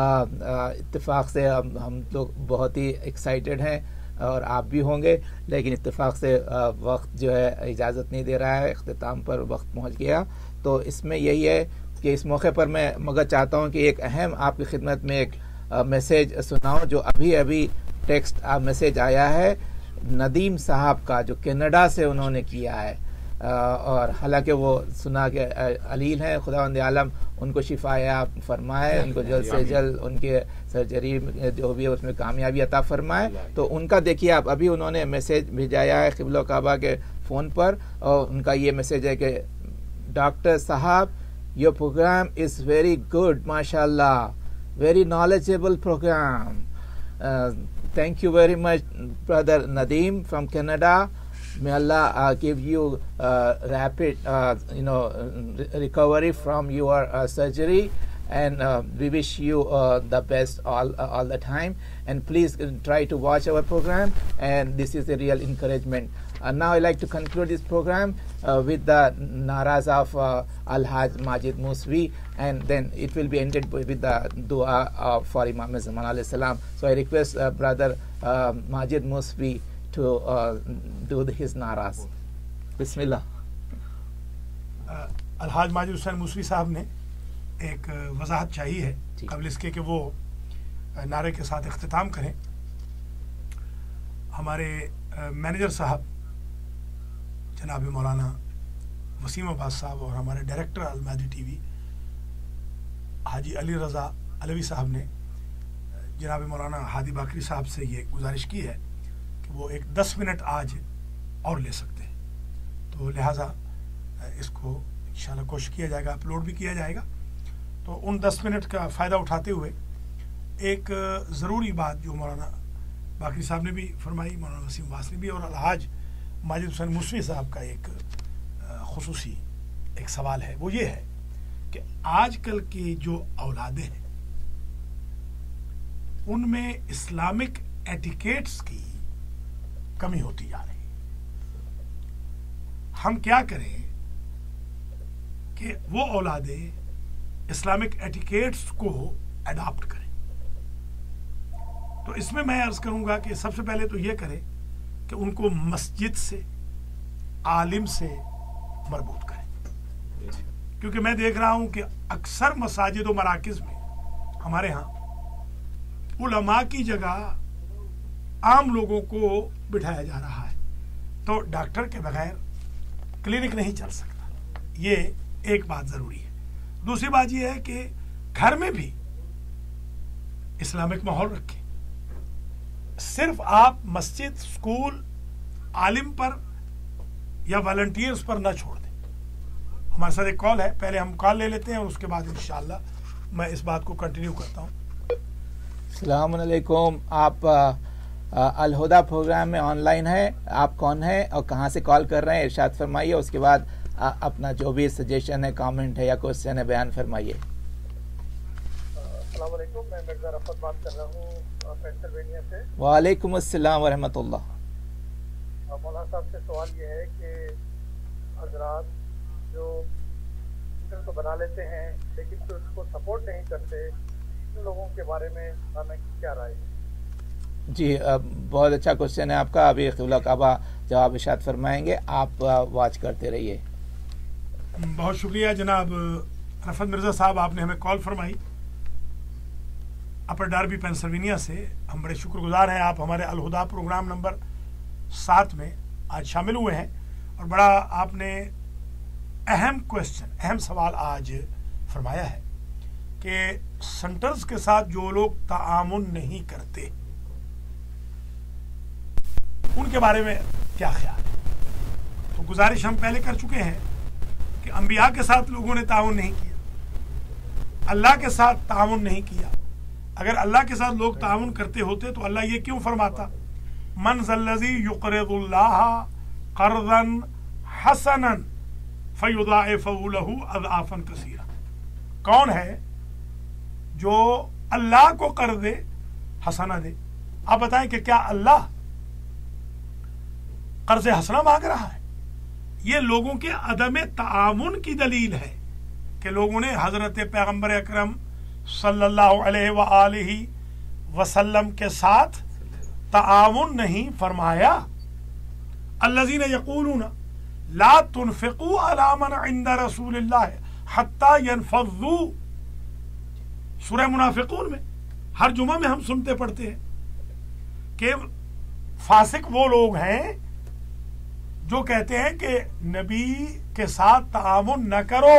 Speaker 1: اتفاق سے ہم لوگ بہت ہی ایکسائٹیڈ ہیں اور آپ بھی ہوں گے، لیکن اتفاق سے وقت جو ہے اجازت نہیں دے رہا ہے، اختتام پر وقت پہنچ گیا. تو اس میں یہی ہے کہ اس موقع پر میں مگر چاہتا ہوں کہ ایک اہم آپ کی خدمت میں ایک میسیج سناؤں جو ابھی ٹیکسٹ میسیج آیا ہے ندیم صاحب کا جو کینیڈا سے انہوں نے کیا ہے. اور حالانکہ وہ سنا کہ علیل ہیں، خداوند عالم ان کو شفا فرمائے، ان کو جلد سے جلد ان کے سرجری جو بھی ہے اس میں کامیابی عطا فرمائے. تو ان کا دیکھیے آپ ابھی انہوں نے میسیج بھیجایا ہے قبلہ کعبہ کے فون پر اور ان کا یہ میسیج ہے کہ ڈاکٹر صاحب your program is very good, mashallah, very knowledgeable program. Thank you very much, brother Nadeem from Canada. May Allah give you rapid recovery from your surgery, and we wish you the best all the time. And please try to watch our program, and this is a real encouragement. now I'd like to conclude this program with the naras of Al-Haj Majid Musvi, and then it will be ended with the dua for Imam Zaman alayhi salam. So I request brother Majid Musvi to do his naras. Bismillah.
Speaker 2: Alhaj Majid Hussain Moosvi साहब ने एक वजाहत चाहिए है कबल इसके कि वो नारे के साथ इख्तिताम करें। हमारे मैनेजर साहब जनाब मौलाना वसीम अब्बास साहब और हमारे डायरेक्टर अलमादी टीवी हाजी अली रज़ा अलवी साहब ने जनाब मौलाना हादी बाकरी साहब से ये गुजारिश की है कि वो एक 10 मिनट आज और ले सकते हैं, तो लिहाजा इसको इंशाल्लाह कोशिश किया जाएगा, अपलोड भी किया जाएगा। तो उन 10 मिनट का फ़ायदा उठाते हुए एक ज़रूरी बात जो मौलाना बाकरी साहब ने भी फरमाई, मौलाना वसीम अब्बास ने भी, और अलहाज माजिद हुसैन मूसवी साहब का एक खुसूसी एक सवाल है, वो ये है कि आजकल की जो औलादें हैं उनमें इस्लामिक एटिकेट्स की कमी होती जा रही है। हम क्या करें कि वो औलादें इस्लामिक एटिकेट्स को अडॉप्ट करें। तो इसमें मैं अर्ज करूंगा कि सबसे पहले तो ये करें कि उनको मस्जिद से, आलिम से मरबूत करें, क्योंकि मैं देख रहा हूं कि अक्सर मसाजिद और मराकिज में हमारे यहाँ उलमा की जगह आम लोगों को बिठाया जा रहा है, तो डॉक्टर के बगैर क्लिनिक नहीं चल सकता। ये एक बात जरूरी है। दूसरी बात यह है कि घर में भी इस्लामिक माहौल रखें। सिर्फ आप मस्जिद, स्कूल, आलिम पर या वॉलंटियर्स पर ना छोड़ दें। हमारे साथ एक कॉल है, पहले हम कॉल ले लेते हैं और उसके बाद इंशाअल्लाह मैं इस बात को कंटिन्यू करता हूँ।
Speaker 1: अस्सलाम वालेकुम, आप अल हुदा प्रोग्राम में ऑनलाइन है, आप कौन हैं और कहाँ से कॉल कर रहे हैं इरशाद फरमाइए, उसके बाद अपना जो भी सजेशन है, कमेंट है या क्वेश्चन है बयान फरमाइए।
Speaker 3: अस्सलाम वालेकुम, मैं मिर्जा रफत बात कर रहा हूँ पेंसिल्वेनिया से।
Speaker 1: वालेकुम अस्सलाम व रहमतुल्लाह।
Speaker 3: मौलाना साहब से सवाल ये है कि हजरात जो टीचर तो बना लेते हैं लेकिन फिर उसको सपोर्ट नहीं करते, इन लोगों के बारे में हमें क्या राय है?
Speaker 1: जी बहुत अच्छा क्वेश्चन है आपका, अभी क़िबला काबा जवाब इरशाद फरमाएंगे, आप वॉच करते रहिए।
Speaker 2: बहुत शुक्रिया जनाब रफत मिर्ज़ा साहब, आपने हमें कॉल फरमाई अपर डार्बी पेंसिल्वेनिया से। हम बड़े शुक्रगुजार हैं, आप हमारे अल हुदा प्रोग्राम नंबर 7 में आज शामिल हुए हैं और बड़ा आपने अहम क्वेश्चन, अहम सवाल आज फरमाया है कि सेंटर्स के साथ जो लोग ताआमुन नहीं करते उनके बारे में क्या ख्याल है। तो गुजारिश हम पहले कर चुके हैं कि अंबिया के साथ लोगों ने ताउन नहीं किया, अल्लाह के साथ ताउन नहीं किया। अगर अल्लाह के साथ लोग ताउन करते होते तो अल्लाह ये क्यों फरमाता, मन ज़ल्लज़ी युक़रिदुल्लाह क़र्ज़न हसनन फ़युज़ाइफ़हु लहू अज़आफ़न कसीरा। कौन है जो अल्लाह को कर्ज़ हसना दे? आप बताएं कि क्या अल्लाह कर्ज़ हसना मांग रहा है? ये लोगों के अदम तामुन की दलील है कि लोगों ने हजरत पैगंबर अकरम सल्लल्लाहु अलैहि व आलिहि वसल्लम के साथ तामुन नहीं फरमाया। अल्लज़ीना यक़ूलूना ला तुनफ़िक़ू अला मन इंदा रसूलिल्लाह हत्ता यनफ़ज़ू। सूरह मुनाफ़िक़ून में हर जुमा में हम सुनते पढ़ते हैं कि फासिक वो लोग हैं जो कहते हैं कि नबी के साथ तामुन न करो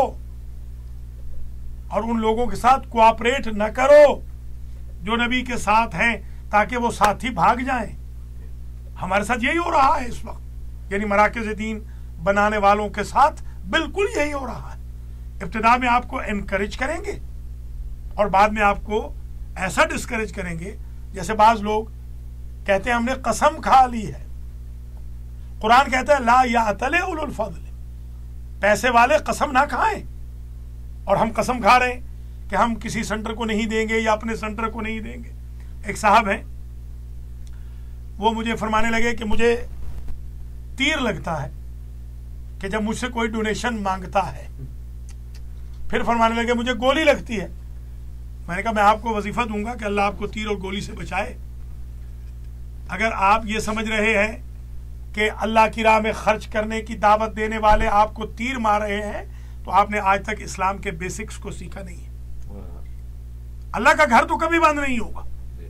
Speaker 2: और उन लोगों के साथ कोऑपरेट न करो जो नबी के साथ हैं, ताकि वो साथी भाग जाएं। हमारे साथ यही हो रहा है इस वक्त, यानी मराकिज़ दीन बनाने वालों के साथ बिल्कुल यही हो रहा है। इब्तिदा में आपको एनकरेज करेंगे और बाद में आपको ऐसा डिस्करेज करेंगे जैसे बाज लोग कहते हैं हमने कसम खा ली है। कुरान कहता है ला यातले उलुल फज़ल, पैसे वाले कसम ना खाएं। और हम कसम खा रहे हैं कि हम किसी सेंटर को नहीं देंगे या अपने सेंटर को नहीं देंगे। एक साहब हैं, वो मुझे फरमाने लगे कि मुझे تیر لگتا ہے کہ جب مجھ سے کوئی ڈونیشن مانگتا ہے، پھر فرمانے لگے مجھے گولی لگتی ہے۔ میں نے کہا میں آپ کو وظیفہ دوں گا کہ اللہ آپ کو تیر اور گولی سے بچائے۔ اگر آپ یہ سمجھ رہے ہیں کہ اللہ کی راہ میں خرچ کرنے کی دعوت دینے والے آپ کو تیر مار رہے ہیں تو آپ نے آج تک اسلام کے بیسکس کو سیکھا نہیں ہے۔ اللہ کا گھر تو کبھی بند نہیں ہوگا۔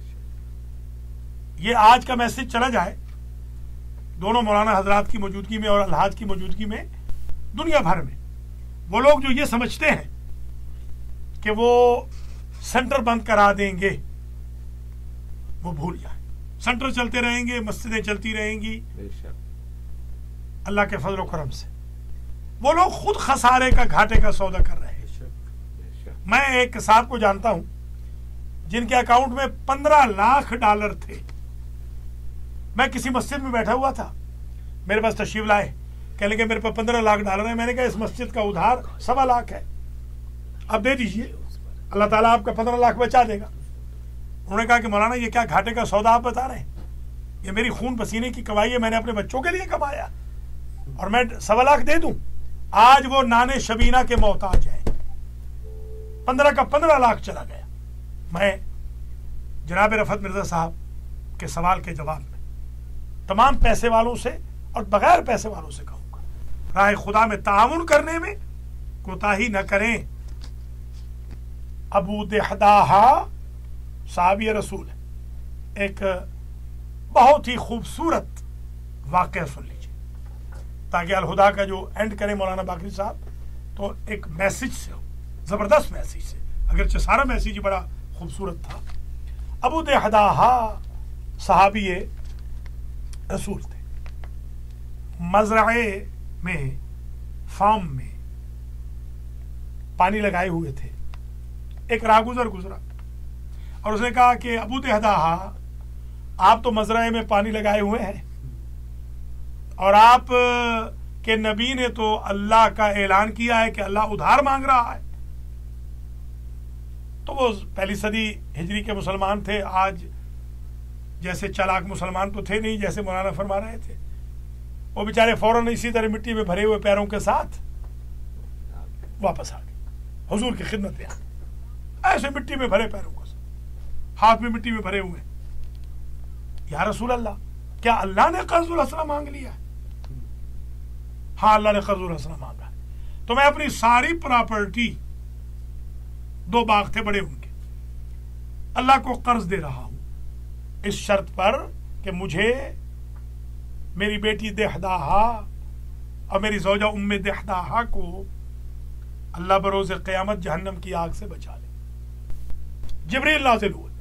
Speaker 2: یہ آج کا میسج چلا جائے دونوں مولانا حضرات کی موجودگی میں اور الحاج کی موجودگی میں دنیا بھر میں، وہ لوگ جو یہ سمجھتے ہیں کہ وہ سینٹر بند کرا دیں گے وہ بھول جائیں۔ سینٹر چلتے رہیں گے، مسجدیں چلتی رہیں گی اللہ کے فضل و کرم سے۔ وہ لوگ خود خسارے کا، گھاٹے کا سودا کر رہے ہیں۔ میں ایک صاحب کو جانتا ہوں جن کے اکاؤنٹ میں $15 لاکھ تھے۔ میں کسی مسجد میں بیٹھا ہوا تھا، میرے پاس تشریف لائے، کہنے لگے میرے پاس $15 لاکھ ہے۔ میں نے کہا اس مسجد کا ادھار $1.25 لاکھ ہے، اب دے دیجئے، اللہ تعالیٰ آپ کا 15 لاکھ بچا دے گا۔ انہوں نے کہا کہ مولانا یہ کیا گھاٹے کا سودا آپ بتا رہے ہیں؟ یہ میری خون پسینے کی کمائی ہے، میں نے اپنے بچوں کے لیے کمایا، اور میں $1.25 لاکھ دے دوں؟ آج وہ نان شبینہ کے محتاج ہیں۔ 15 کا 15 لاکھ چلا گیا۔ میں جناب رفعت مرزا صاحب کے سوال کے جواب میں تمام پیسے والوں سے اور بغیر پیسے والوں سے کہوں گا، راہ خدا میں تعاون کرنے میں کوتاہی نہ کریں۔ ابو دحداحہ صحابی رسول ہے۔ ایک بہت ہی خوبصورت واقعہ سن لیجیے تاکہ الہدا کا جو اینڈ کرے مولانا باقری صاحب تو ایک میسج سے ہو، زبردست میسج سے، اگرچہ سارا میسج بڑا خوبصورت تھا۔ ابو دحداحہ صحابی رسول تھے، مزرعے میں، فارم میں پانی لگائے ہوئے تھے۔ ایک راہگزر گزرا اور اس نے کہا کہ ابو دحداحہ آپ تو مزرعے میں پانی لگائے ہوئے ہیں اور آپ کے نبی نے تو اللہ کا اعلان کیا ہے کہ اللہ ادھار مانگ رہا ہے۔ تو وہ پہلی صدی ہجری کے مسلمان تھے، آج جیسے چالاک مسلمان تو تھے نہیں جیسے مولانا فرما رہے تھے۔ وہ بیچارے فوراً اسی طرح مٹی میں بھرے ہوئے پیروں کے ساتھ واپس آ گئے حضور کی خدمت میں، ایسے مٹی میں بھرے پیروں کے ساتھ، ہاتھ میں مٹی میں بھرے ہوئے۔ یا رسول اللہ، کیا اللہ نے قرض الحسنہ مانگ لیا؟ ہاں اللہ نے قرض الحسنہ مانگا، تو میں اپنی ساری پراپرٹی، 2 باغ تھے بڑے ان کے، اللہ کو قرض دے رہا ہوں اس شرط پر کہ مجھے میری بیٹی دحداحہ اور میری زوجہ ام دحداحہ کو اللہ بروز قیامت جہنم کی آگ سے بچا لے۔ جبریل نازل ہوئے،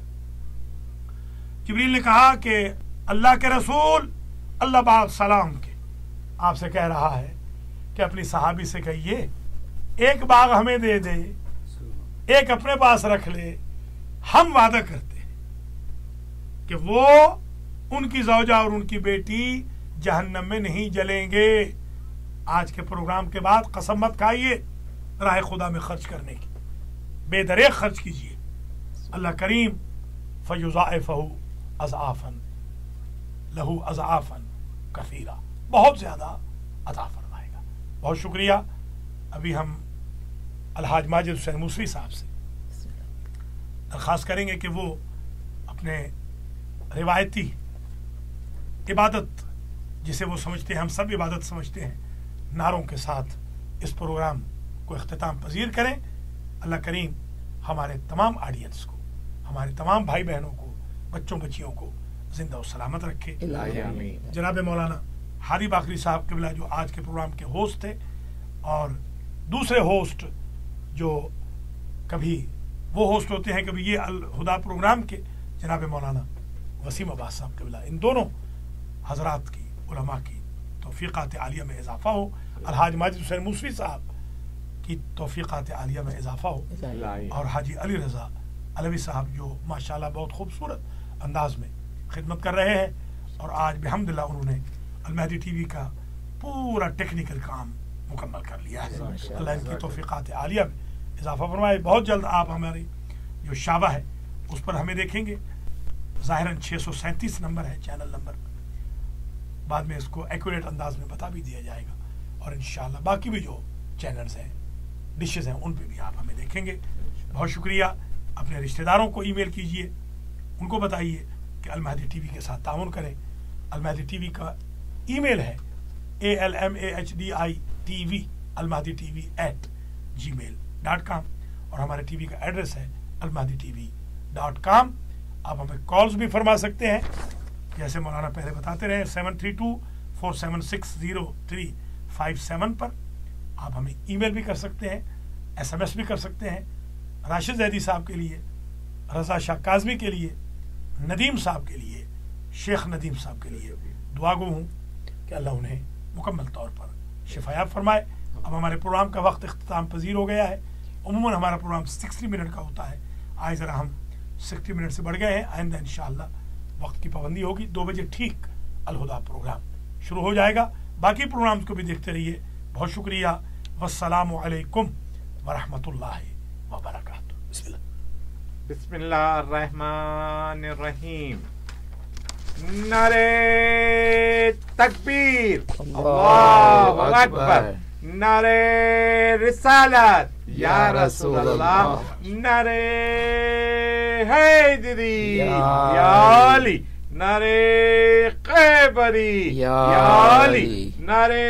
Speaker 2: جبریل نے کہا کہ اللہ کے رسول اللہ باغ سلام کے آپ سے کہہ رہا ہے کہ اپنی صحابی سے کہیے ایک باغ ہمیں دے دے، ایک اپنے پاس رکھ لے، ہم وعدہ کرتے ہیں کہ وہ ان کی زوجہ اور ان کی بیٹی جہنم میں نہیں جلیں گے۔ آج کے پروگرام کے بعد قسم مت کھائیے راہ خدا میں خرچ کرنے کی، بے دریغ خرچ کیجیے، اللہ کریم فیضاعفہ اضعافا لہو اضعافا کثیرہ، بہت زیادہ عطا فرمائے گا۔ بہت شکریہ۔ ابھی ہم الحاج ماجد حسین موسوی صاحب سے درخواست کریں گے کہ وہ اپنے روایتی عبادت جسے وہ سمجھتے ہیں، ہم سب عبادت سمجھتے ہیں، نعروں کے ساتھ اس پروگرام کو اختتام پذیر کریں۔ اللہ کریم ہمارے تمام آڈینس کو، ہمارے تمام بھائی بہنوں کو، بچوں بچیوں کو زندہ و سلامت رکھے۔ جناب مولانا ہادی باقری صاحب قبلہ جو آج کے پروگرام کے ہوسٹ تھے، اور دوسرے ہوسٹ جو کبھی وہ ہوسٹ ہوتے ہیں کبھی یہ الہدا پروگرام کے، جناب مولانا وسیم عباس صاحب قبلہ، ان دونوں حضرات کی، علماء کی توفیقات عالیہ میں اضافہ ہو، الحاج ماجد حسین موسوی صاحب کی توفیقات عالیہ میں اضافہ ہو، اور حاجی علی رضا علوی صاحب جو ماشاءاللہ بہت خوبصورت انداز میں خدمت کر رہے ہیں، اور آج بحمدللہ انہوں نے المہدی ٹی وی کا پورا ٹیکنیکل کام مکمل کر لیا ہے۔ اللہ ان کی توفیقات عالیہ میں اضافہ فرمائے۔ بہت جلد آپ ہماری جو شعبہ ہے اس پر ہمیں دیکھیں گے، ظاہراً 637 نمبر ہے چینل نمبر، बाद में इसको एक्यूरेट अंदाज में बता भी दिया जाएगा। और इंशाल्लाह बाकी भी जो चैनल्स हैं, डिशेस हैं, उन पे भी आप हमें देखेंगे। बहुत शुक्रिया। अपने रिश्तेदारों को ईमेल कीजिए, उनको बताइए कि अलमहदी टीवी के साथ ताउन करें। अलमहदी टीवी का ईमेल है ALMAHDI almahditv@gmail.com और हमारे टीवी का एड्रेस है almahditv.com। आप हमें कॉल्स भी फरमा सकते हैं, जैसे मौलाना पहले बताते रहे 732-476-0357 पर। आप हमें ईमेल भी कर सकते हैं, SMS भी कर सकते हैं। राशिद ज़ैदी साहब के लिए, रज़ा शाह काज़मी के लिए, नदीम साहब के लिए, शेख नदीम साहब के लिए दुआ गो हूँ कि अल्लाह उन्हें मुकम्मल तौर पर शिफायाब फरमाए। अब हमारे प्रोग्राम का वक्त इख्तिताम पजीर हो गया है। उमूमन हमारा प्रोग्राम 60 मिनट का होता है, आज ज़रा हम 60 मिनट से बढ़ गए हैं। आइंदा इंशाअल्लाह वक्त की पाबंदी होगी, 2 बजे ठीक अलहुदा प्रोग्राम शुरू हो जाएगा। बाकी प्रोग्राम्स को भी देखते रहिए। बहुत शुक्रिया। वस्सलामु अलैकुम वरहमतुल्लाहि वबरकातुहू। बिस्मिल्लाह।
Speaker 6: बिस्मिल्लाहिर्रहमानिर्रहीम। नारे तकबीर,
Speaker 1: अल्लाहु अकबर।
Speaker 6: नारे रिसालत या रसूल अल्लाह, नारे हैदरी या अली, नारे कैबरी या अली, नारे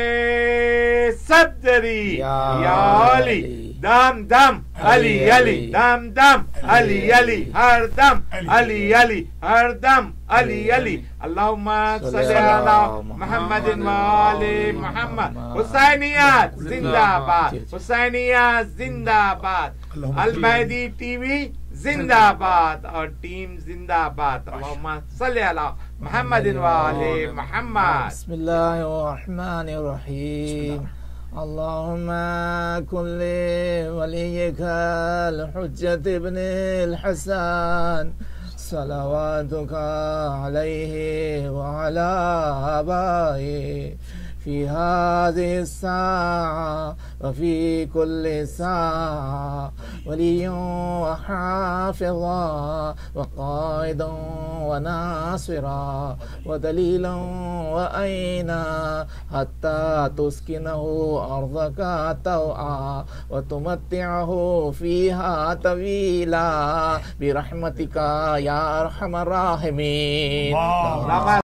Speaker 6: सदरी या अली, दम दम अली अली, दम दम अली अली, हर दम अली अली, हर दम अली अली। अल्लाहुम्मा सल्ली अला मुहम्मदिन व आले मुहम्मद। हुसैनियत जिंदाबाद, हुसैनियत जिंदाबाद, अलमहदी टीवी जिंदाबाद और टीम जिंदाबाद। अल्लाहुम्मा सल्ली अला मुहम्मदिन व आले मुहम्मद।
Speaker 1: बिस्मिल्लाहिर्रहमानिर्रहीम। अल्लाहुम्मा कुल्ली वलियकल हुज्जत इब्निल हसन सलावातुका अलैहि व अला आबाई फी हाज़िहि स्साअ व फी कुल्ली साअ वलिय्यन व हाफ़िज़ा व क़ाइदन व नासिरा व दलीलन व ऐना हत्ता तुस्किनहु अर्ज़का तौआ व तुमत्तिअहु फ़ीहा तवीला बिरहमतिका या अरहमर राहिमीन।